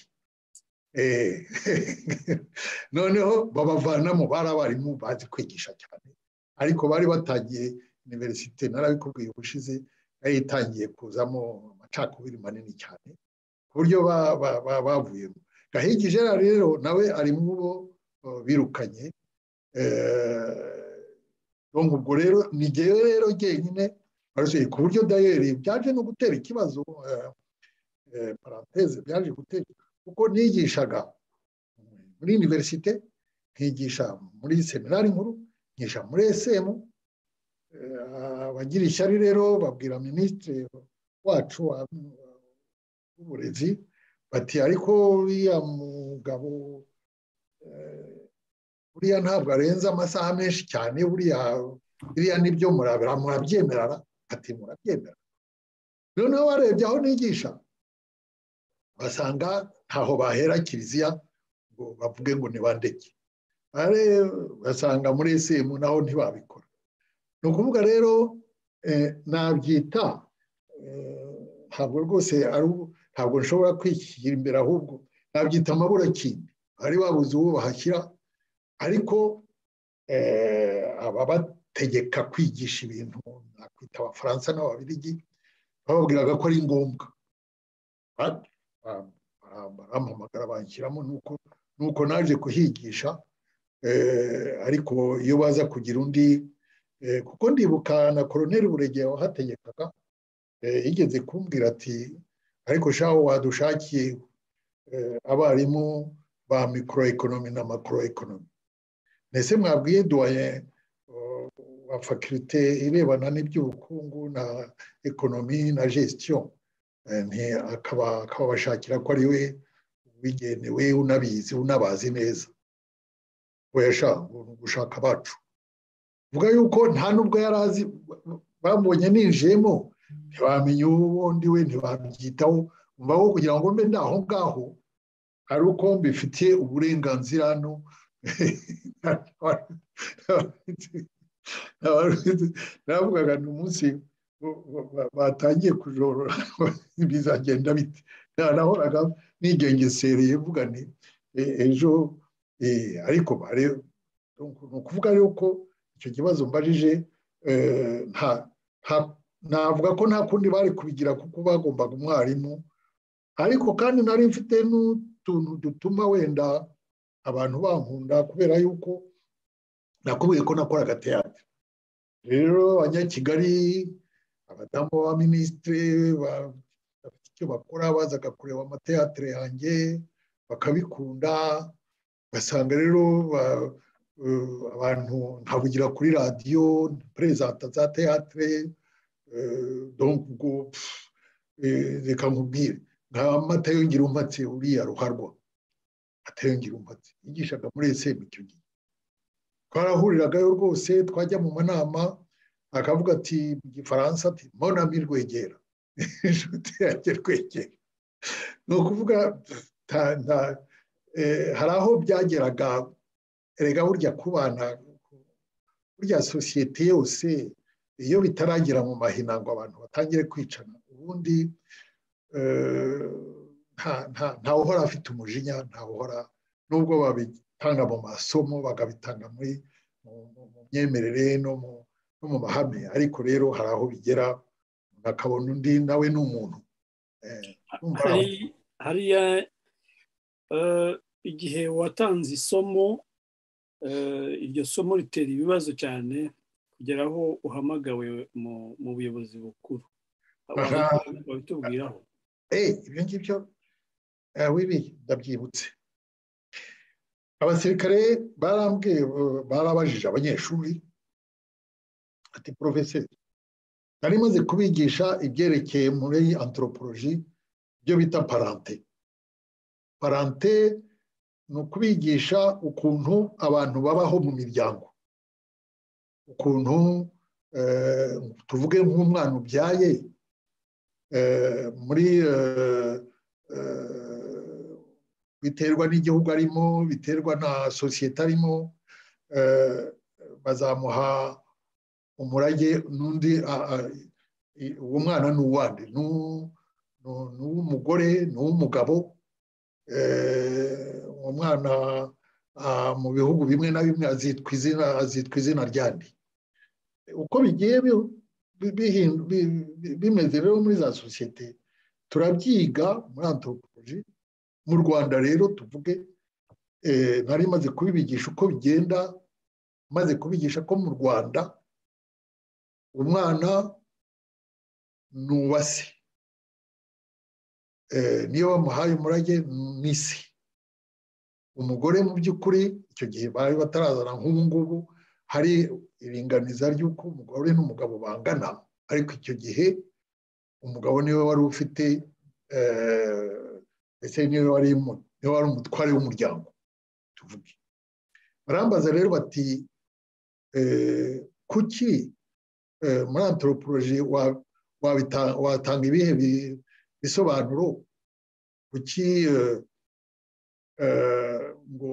Noneho babavanamo, bari abarimu bazi kwigisha cyane, ariko bari batangiye universite, narabikubwiye ubushize, yari itangiye kuzamo amacakubiri manini cyane ku buryo bavuyemo. Gahigi Gerard rero nawe ari mu bo birukanye. Ubwo rero ni jyewe rero jyenyine ku buryo dayeri byaje no gutera ikibazo, paranteze byaje gutera, kuko nigishaga muri universite, nkigisha muri seminari nkuru, nkigisha muri S M. Abagira ishyari rero babwira minisitiri wacu w'uburezi bati ariko uriya mugabo buriya ntabwo arenze amasaha menshi cyane, buriya biriya nibyo murabyemerara. Ati murabyemera. Noneho barebye aho nigisha basanga ntaho bahera kiliziya ngo bavuge ngo nibandeke basanga muri esemu naho ntibabikora. Ni ukuvuga rero nabyita ntabwo rwose ntabwo nshobora kwishyira imbere, ahubwo nabyita amaburakindi, ari babuze uwo bahashyira, ariko ababategeka kwigisha ibintu nakwita abafaransa n'ababirigi bababwiraga ko ari ngombwa, barampamagara banshyiramo, nuko naje kuhigisha. Ariko iyo baza kugira undi, kuko ndibuka na Koloneli Buregeya wahategekaga yigeze kumbwira ati ariko shaho wadushakiye abarimu ba microeconomy na macroeconomy, nese mwabwiye doyen wa faculté irebana n'iby'ubukungu na economy na gestion, akaba akabashakira ko ari we wigenewe unabizi unabazi neza, we yashaka gushaka abacu. Vuga yuko nta nubwo yarazi, bamubonye ninjemo ntibamenye ubundi we, ntibabyitaho, mbaho kugira ngo mbe ndaho ngaho ari uko mbifitiye uburenganzira. No navugaga ni umunsi batangiye kujorora bizagenda bite, nahoraga nigengesereye mvuga nti ejo, ariko bare ni ukuvuga yuko icyo kibazo mbajije navuga ko nta kundi bari kubigira kuko bagombaga umwarimu, ariko kandi nari mfite n'utuntu dutuma wenda abantu bankunda, kubera yuko nakubwiye ko nakoraga teatire. Rero abanyakigali, abadamu ba minisitiri bafite icyo bakora, bazaga kureba amateatire yanjye bakabikunda, basanga rero abantu nkavugira kuri radiyo perezida za teatire, donc reka nkubwire nka Matayo Ngirumpatse, uriya ruharwa Matayo Ngirumpatse yigishaga muri esemu icyo gihe, twarahuriragayo rwose, twajya mu manama akavuga ati mu gifaransa ati mon ami Rwegera, inshuti yanjye Rwegera. Ni ukuvuga hari aho byageraga, erega burya kubana, burya sosiyete yose iyo bitaragera mu mahina ngo abantu batangire kwicana, ubundi nta uhora afite umujinya, nta uhora, nubwo babitanga mu masomo bagabitanga muri mu myemerere no mu mahame, ariko rero hari aho bigera bakabona undi nawe ni umuntu. Hariya igihe watanze isomo, iryo somo ritera ibibazo cyane kugera aho uhamagawe mu buyobozi bukuru, wabitubwiraho? Ibyo ngibyo wibi ndabyibutse. Abasirikare barambwiye, barabajije abanyeshuri ati professeur, nari maze kubigisha ibyerekeye muri anthropologie ibyo bita parente. Parente ni ukubigisha ukuntu abantu babaho mu miryango, ukuntu tuvuge nk'umwana ubyaye muri biterwa n'igihugu arimo, biterwa na sosiyete arimo, bazamuha umurage n'undi, uwo mwana ni uwande, ni uw'umugore, ni uw'umugabo. Uwo mwana mu bihugu bimwe na bimwe azitwa izina azitwa izina ryandi. Uko bigiye bimeze rero muri za sosiyete turabyiga muri anthropologie. Mu Rwanda rero tuvuge, nari maze kubibigisha uko bigenda, maze kubigisha ko mu Rwanda umwana ni uwa se, niyo bamuhaye umurage ni se. Umugore mu by'ukuri icyo gihe bari batarazana nk'ubu ngubu, hari iringaniza ry'uko umugore n'umugabo bangana, ariko icyo gihe umugabo niwe wari ufite, ese niwe wari umutware w'umuryango tuvuge. Barambaza rero bati kuki muri anthropologie watanga ibihe bisobanuro, kuki ngo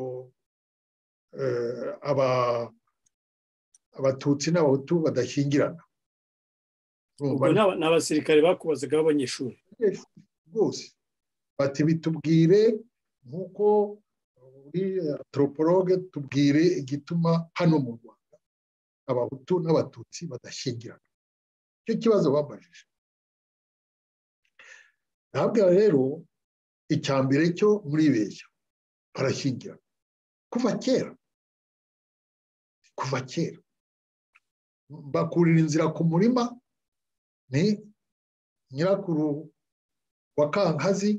abatutsi n'abahutu badashyingirana. ubwo ni abasirikare bakubazaga b'abanyeshuri rwose bati bitubwire nk'uko uri antropologue, tubwire igituma hano mu Rwanda abahutu n'abatutsi badashyingirana. icyo kibazo bambajije. ntabwo rero icya mbere cyo muribeshya, barashyingirana kuva kera kuva kera bakurira inzira ku murima. ni nyirakuru wa Kankazi,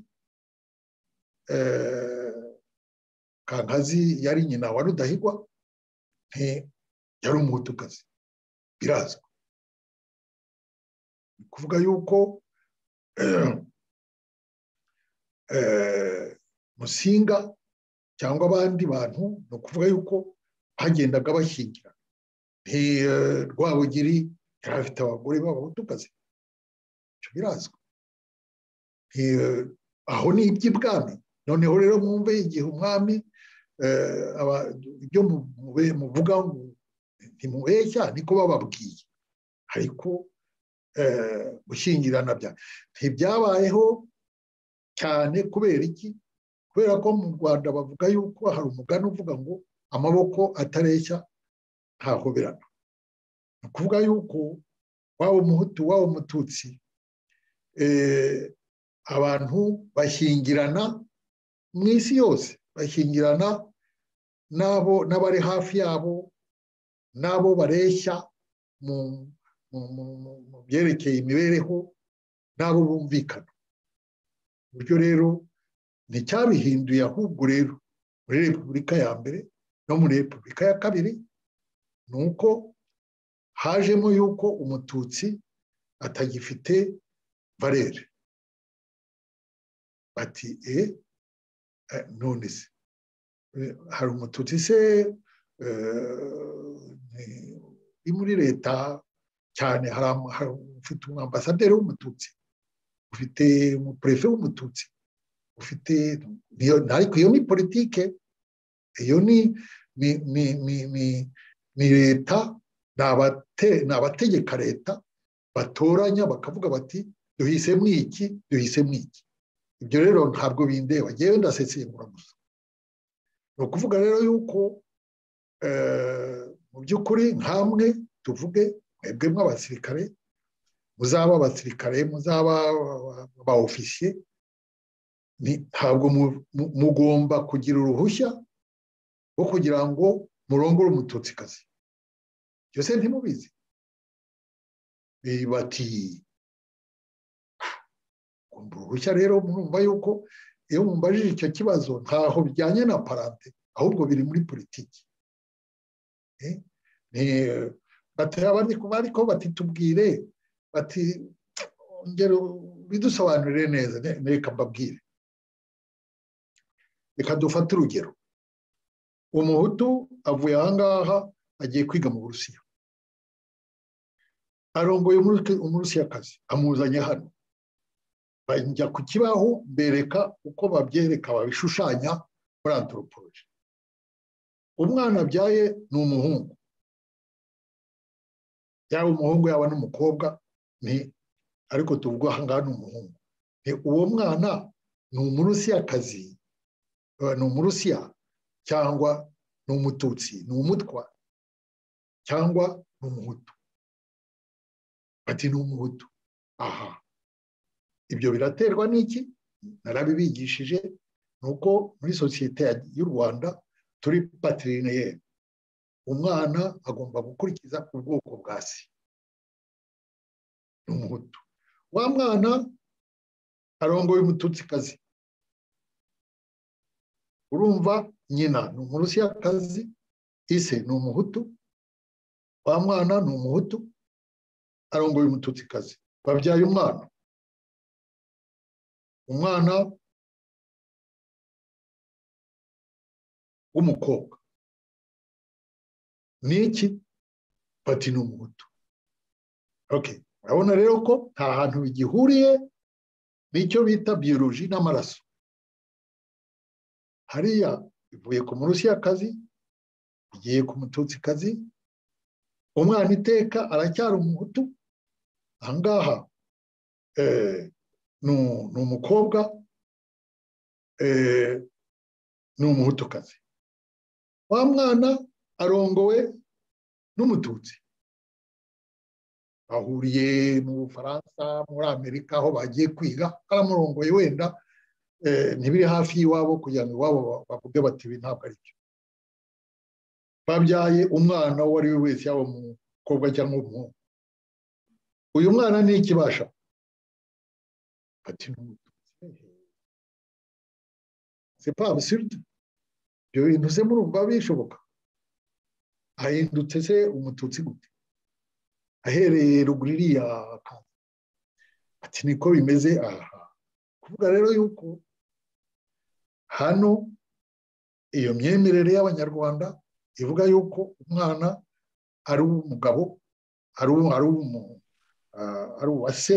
Kankazi yari nyina wa Rudahigwa, yari umuhutukazi, birazwi. ni kuvuga yuko Musinga cyangwa abandi bantu, ni ukuvuga yuko bagendaga bashyingira. Rwabugiri yari afite abagore b'abahutukazi, icyo birazwi. aho ni iby'ibwami. noneho rero mwumve igihe umwami ibyo muvuga ngo ntimubeshya, niko bababwiye. ariko gushyingirana ntibyabayeho cyane. kubera iki? kubera ko mu Rwanda bavuga yuko hari umugani uvuga ngo amaboko atareshya ntahoberana. ni ukuvuga yuko waba umuhutu waba umututsi, abantu bashyingirana mu isi yose, bashyingirana n'abo n'abari hafi yabo, n'abo bareshya mu byerekeye imibereho, n'abo bumvikana. uburyo rero nticyabihinduye, ahubwo rero muri Repubulika ya mbere no muri Repubulika ya kabiri ni uko hajemo yuko umututsi atagifite valere. bati e none se hari umututsi se uri muri leta cyane, hari ufite umwambasaderi w'umututsi, ufite umuprefe w'umututsi, ufite ariko iyo ni politike, iyo ni ni leta, ni abategeka leta batoranya bakavuga bati duhisemo iki duhisemo iki. ibyo rero ntabwo bindeba, ngewe ndasesengura gusa. ni ukuvuga rero yuko mu by'ukuri nkamwe tuvuge mwebwe mw'abasirikare, muzaba abasirikare, muzaba aba ofisiye, ntabwo mugomba kugira uruhushya rwo kugira ngo murongore umututsikazi. byose ntimubizi. bati uruhushya rero murumva yuko iyo mumbajije icyo kibazo ntaho bijyanye na parante, ahubwo biri muri politiki. ariko bati tubwire, bati ngero bidusobanurire neza. reka mbabwire, reka dufate urugero. umuhutu avuye ahangaha agiye kwiga mu Burusiya, arongoye umurusiyakazi, amuzanye hano, bajya ku kibaho bereka uko babyereka, babishushanya muri antropology. umwana abyaye ni umuhungu, yaba umuhungu yaba n'umukobwa, ni ariko tuvuga ahangaha ni umuhungu. uwo mwana ni umurusiyakazi, ni umurusiya cyangwa ni umututsi, ni umutwa cyangwa ni umuhutu. bati ni umuhutu. aha, ibyo biraterwa n'iki? narabibigishije. ni uko muri sosiyete y'u Rwanda turi patriniyeri. umwana agomba gukurikiza ubwoko bwa se, ni umuhutu. wa mwana arongoye umututsikazi, urumva nyina ni umurusiyakazi, ise ni umuhutu, wa mwana ni umuhutu, arongoye umututsikazi, babyaye umwana. umwana w'umukobwa ni iki? bati ni umuhutu. okay, urabona rero ko nta hantu bigihuriye n'icyo bita biyoloji n'amaraso. hariya ivuye ku murusiyakazi igiye ku mututsikazi, umwana iteka aracyari umuhutu, ahangaha ni umukobwa ni umuhutukazi, wa mwana arongowe n'umututsi, bahuriye mu Bufaransa muri Amerika aho bagiye kwiga, aramurongoye wenda ntibiri hafi y'iwabo kugira ngo iwabo bavuge bati ibi ntabwo ari byo. Babyaye umwana uwo ari we wese, yaba umukobwa cyangwa umuhungu. Uyu mwana ni ikibasha ati n'umututsi, c'est pas absurde, ibyo bintu se murumva bishoboka? Ahindutse se umututsi gute ahereye ruguru iriya kazi? Ati niko bimeze aha. Kuvuga rero yuko hano iyo myemerere y'abanyarwanda ivuga yuko umwana ari umugabo, ari ari uwa se,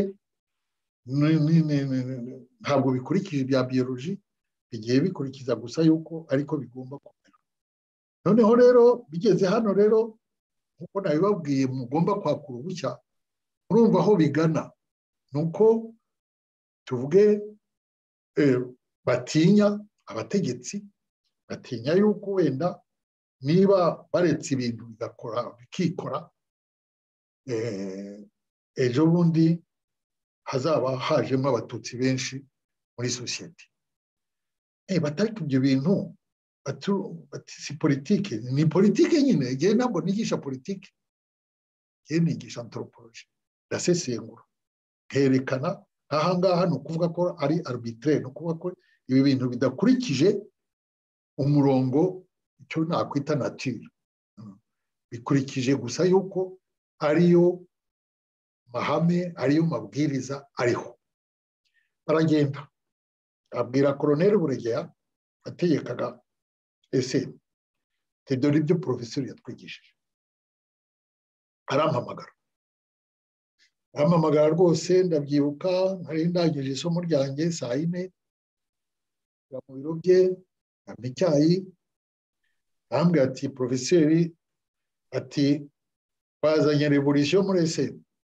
ntabwo bikurikije ibya biyoloji, bigiye bikurikiza gusa yuko ariko bigomba kumera. Noneho rero bigeze hano rero nkuko nabibabwiye, mugomba kwakura ubushya, murumva aho bigana. Nuko tuvuge batinya, abategetsi batinya yuko wenda niba baretse ibintu bigakora bikikora, ejo bundi hazaba hajemo abatutsi benshi muri sosiyete. Batari ibyo bintu si politike, ni politike nyine. Ngewe ntabwo nigisha politike, ngewe nigisha anthropology, ndasesengura nkerekana aha ngaha ni ukuvuga ko ari arbitraire, ni ukuvuga ko ibi bintu bidakurikije umurongo icyo nakwita nature, bikurikije gusa yuko ariyo mahame, ariyo mabwiriza ariho. Baragenda abwira Colonel Buregeya ategekaga ese dore ibyo professeur yatwigishije. Arampamagara arampamagara rwose, ndabyibuka nari ndangije isomo ryanjye saa yine, mu biro bye ampa icyayi, arambwira ati professeur ati bazanye revolution muri ese.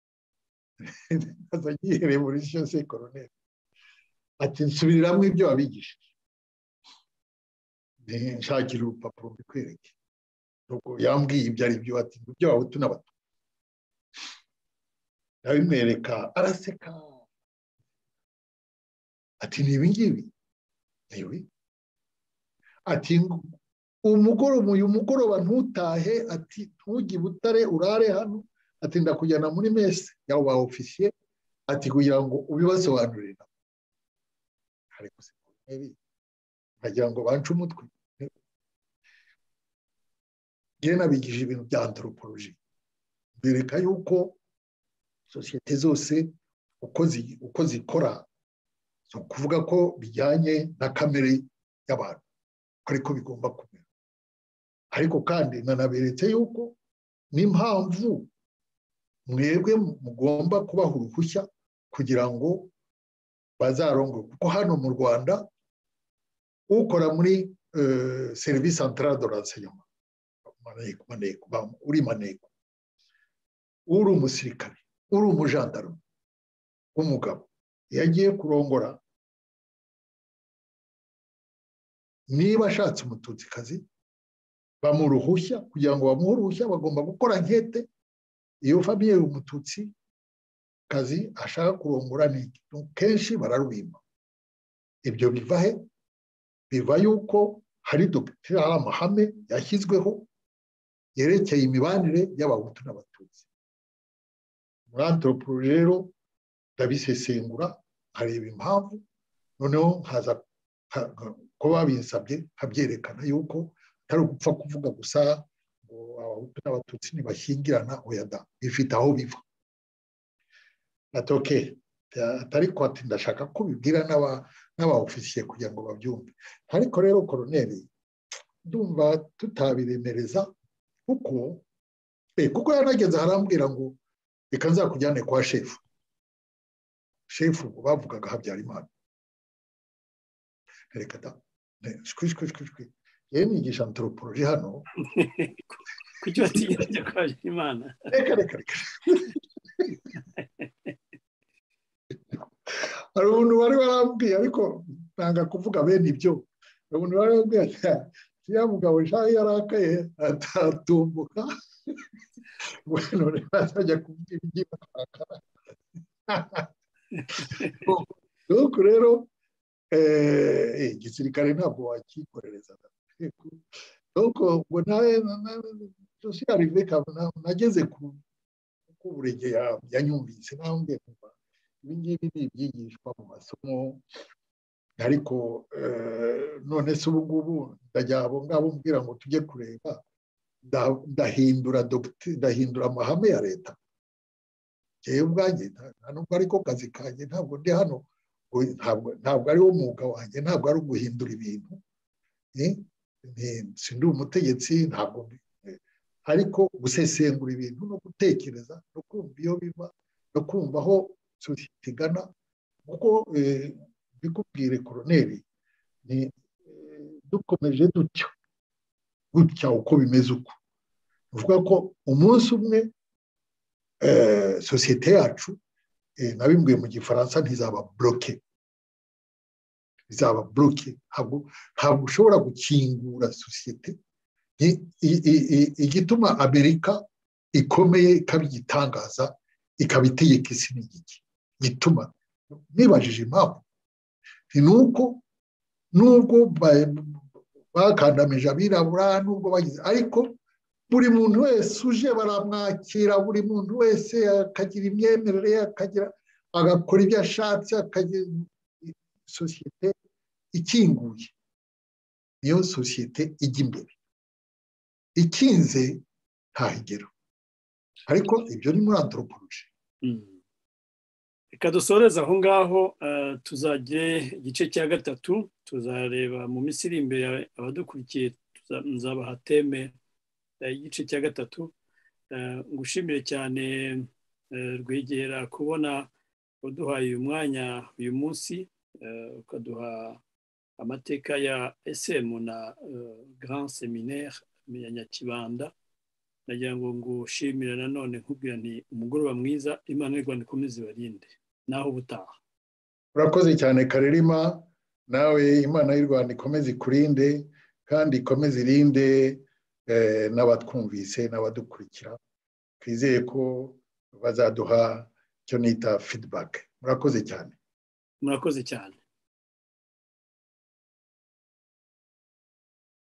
Bazanye revolution se Colonel? Ati nsubiriramo ibyo wabigishije. Nshakira urupapuro mbikwereke. Nuko yambwiye ibyo ari byo, ati ibyo Abahutu n'Abatutsi. Ndabimwereka, araseka ati ni ibi ngibi? Niwe. Ati umugoroba uyu mugoroba ntutahe, ati ntujye i Butare urare hano, ati ndakujyana muri messe yawe ba officier, ati kugira ngo ubibasobanurire. Ariko se nkagira ngo bancu umutwe. Ngewe nabigije ibintu bya anthropology, bereka yuko sosiyete zose uko zikora, so kuvuga ko bijyanye na kamere y'abantu, ariko bigomba kumera. Ariko kandi nanaberetse yuko n'impamvu mwebwe mugomba kubaha uruhushya kugira ngo bazarongwe, kuko hano mu Rwanda ukora muri service centrale de renseignement, uri maneko, uri umusirikare, uri umujandarume w'umugabo, iyo agiye kurongora, niba ashatse umututsikazi bamuha uruhushya. Kugira ngo bamuhe uruhushya bagomba gukora nkete iyo famiye y'umututsi kazi ashaka kurongora, ni kenshi bararwima. Ibyo biva he? Biva yuko hari doctrine, hari amahame yashyizweho yerekeye imibanire y'Abahutu n'Abatutsi. Muri anthropologie rero ndabisesengura, nkareba impamvu, noneho nkaza ko babinsabye nkabyerekana yuko atari ugupfa kuvuga gusa ngo Abahutu n'Abatutsi ntibashyingirana, oya da, bifite aho biva. Ati okay, atari ko ati ndashaka ko bibwira n'aba officier kugira ngo babyumve. Ariko rero Colonel, ndumva tutabiremereza kuko eh kuko yanageze harambwira ngo reka nzakujyane kwa chef. Chef bavugaga Habyarimana. Reka da, shwi shwi shwi shwi yewe nigisha anthropologie hano kuki watigeze kwa Imana reka reka reka hari umuntu wari warambwiye ariko nanga kuvuga bene ibyo umuntu wari warambwiye ati ya mugabo shaho yarakaye atatumbuka bueno bazajya kuvuga ibigiye bakara nuko rero eh igisirikare ntabwo wakikorereza nuko ngo nawe je arrivé quand nageze ku kuburege yanyumvise nambye kuva ibingibi byigishwa mu masomo ariko none se ubu ngubu ndajya abo ngabo mbwira ngo tujye kureba ndahindura dogiteri ndahindura amahame ya leta jewe ubwanjye nubwo ariko kazi kanjye ntabwo ndi hano ntabwo ntabwo ari wo mwuga wanjye ntabwo ari uguhindura ibintu sindi umutegetsi ntabwo ariko gusesengura ibintu no gutekereza no kumva iyo biva no kumva aho sosiyete igana kuko bikubwire koroneri ni dukomeje dutyo gutya uko bimeze uko uvuga ko umunsi umwe sosiyete yacu nabimbwiye mu gifaransa ntizaba bloke izaba bloke ntabwo ushobora gukingura sosiyete igituma Amerika ikomeye ikaba igitangaza ikaba itegeka isi n'igiki gituma nibajije impamvu ni nuko nubwo bakandamije abirabura nubwo bagize ariko buri muntu wese uje baramwakira buri muntu wese akagira imyemerere akagira agakora ibyo ashatse akagira sosiyete ikinguye niyo sosiyete ijya imbere ikinze ntahigero ariko ibyo ni muri anthropologie reka dusoreze aho ngaho tuzagire igice cya gatatu tuzareba mu minsi iri imbere abadukurikiye nzabaha teme igice cya gatatu ngushimire cyane Rwegera kubona uduhaye uyu mwanya uyu munsi ukaduha amateka ya S M na Grand Seminaire ya Nyakibanda nagira ngo ngushimire nanone nkubwira nti umugoroba mwiza Imana y'u Rwanda ikomeze ibarinde naho ubutaha urakoze cyane Karerima nawe Imana y'u Rwanda ikomeze ikurinde kandi ikomeze irinde n'abatwumvise n'abadukurikira twizeye ko bazaduha icyo nita feedback murakoze cyane murakoze cyane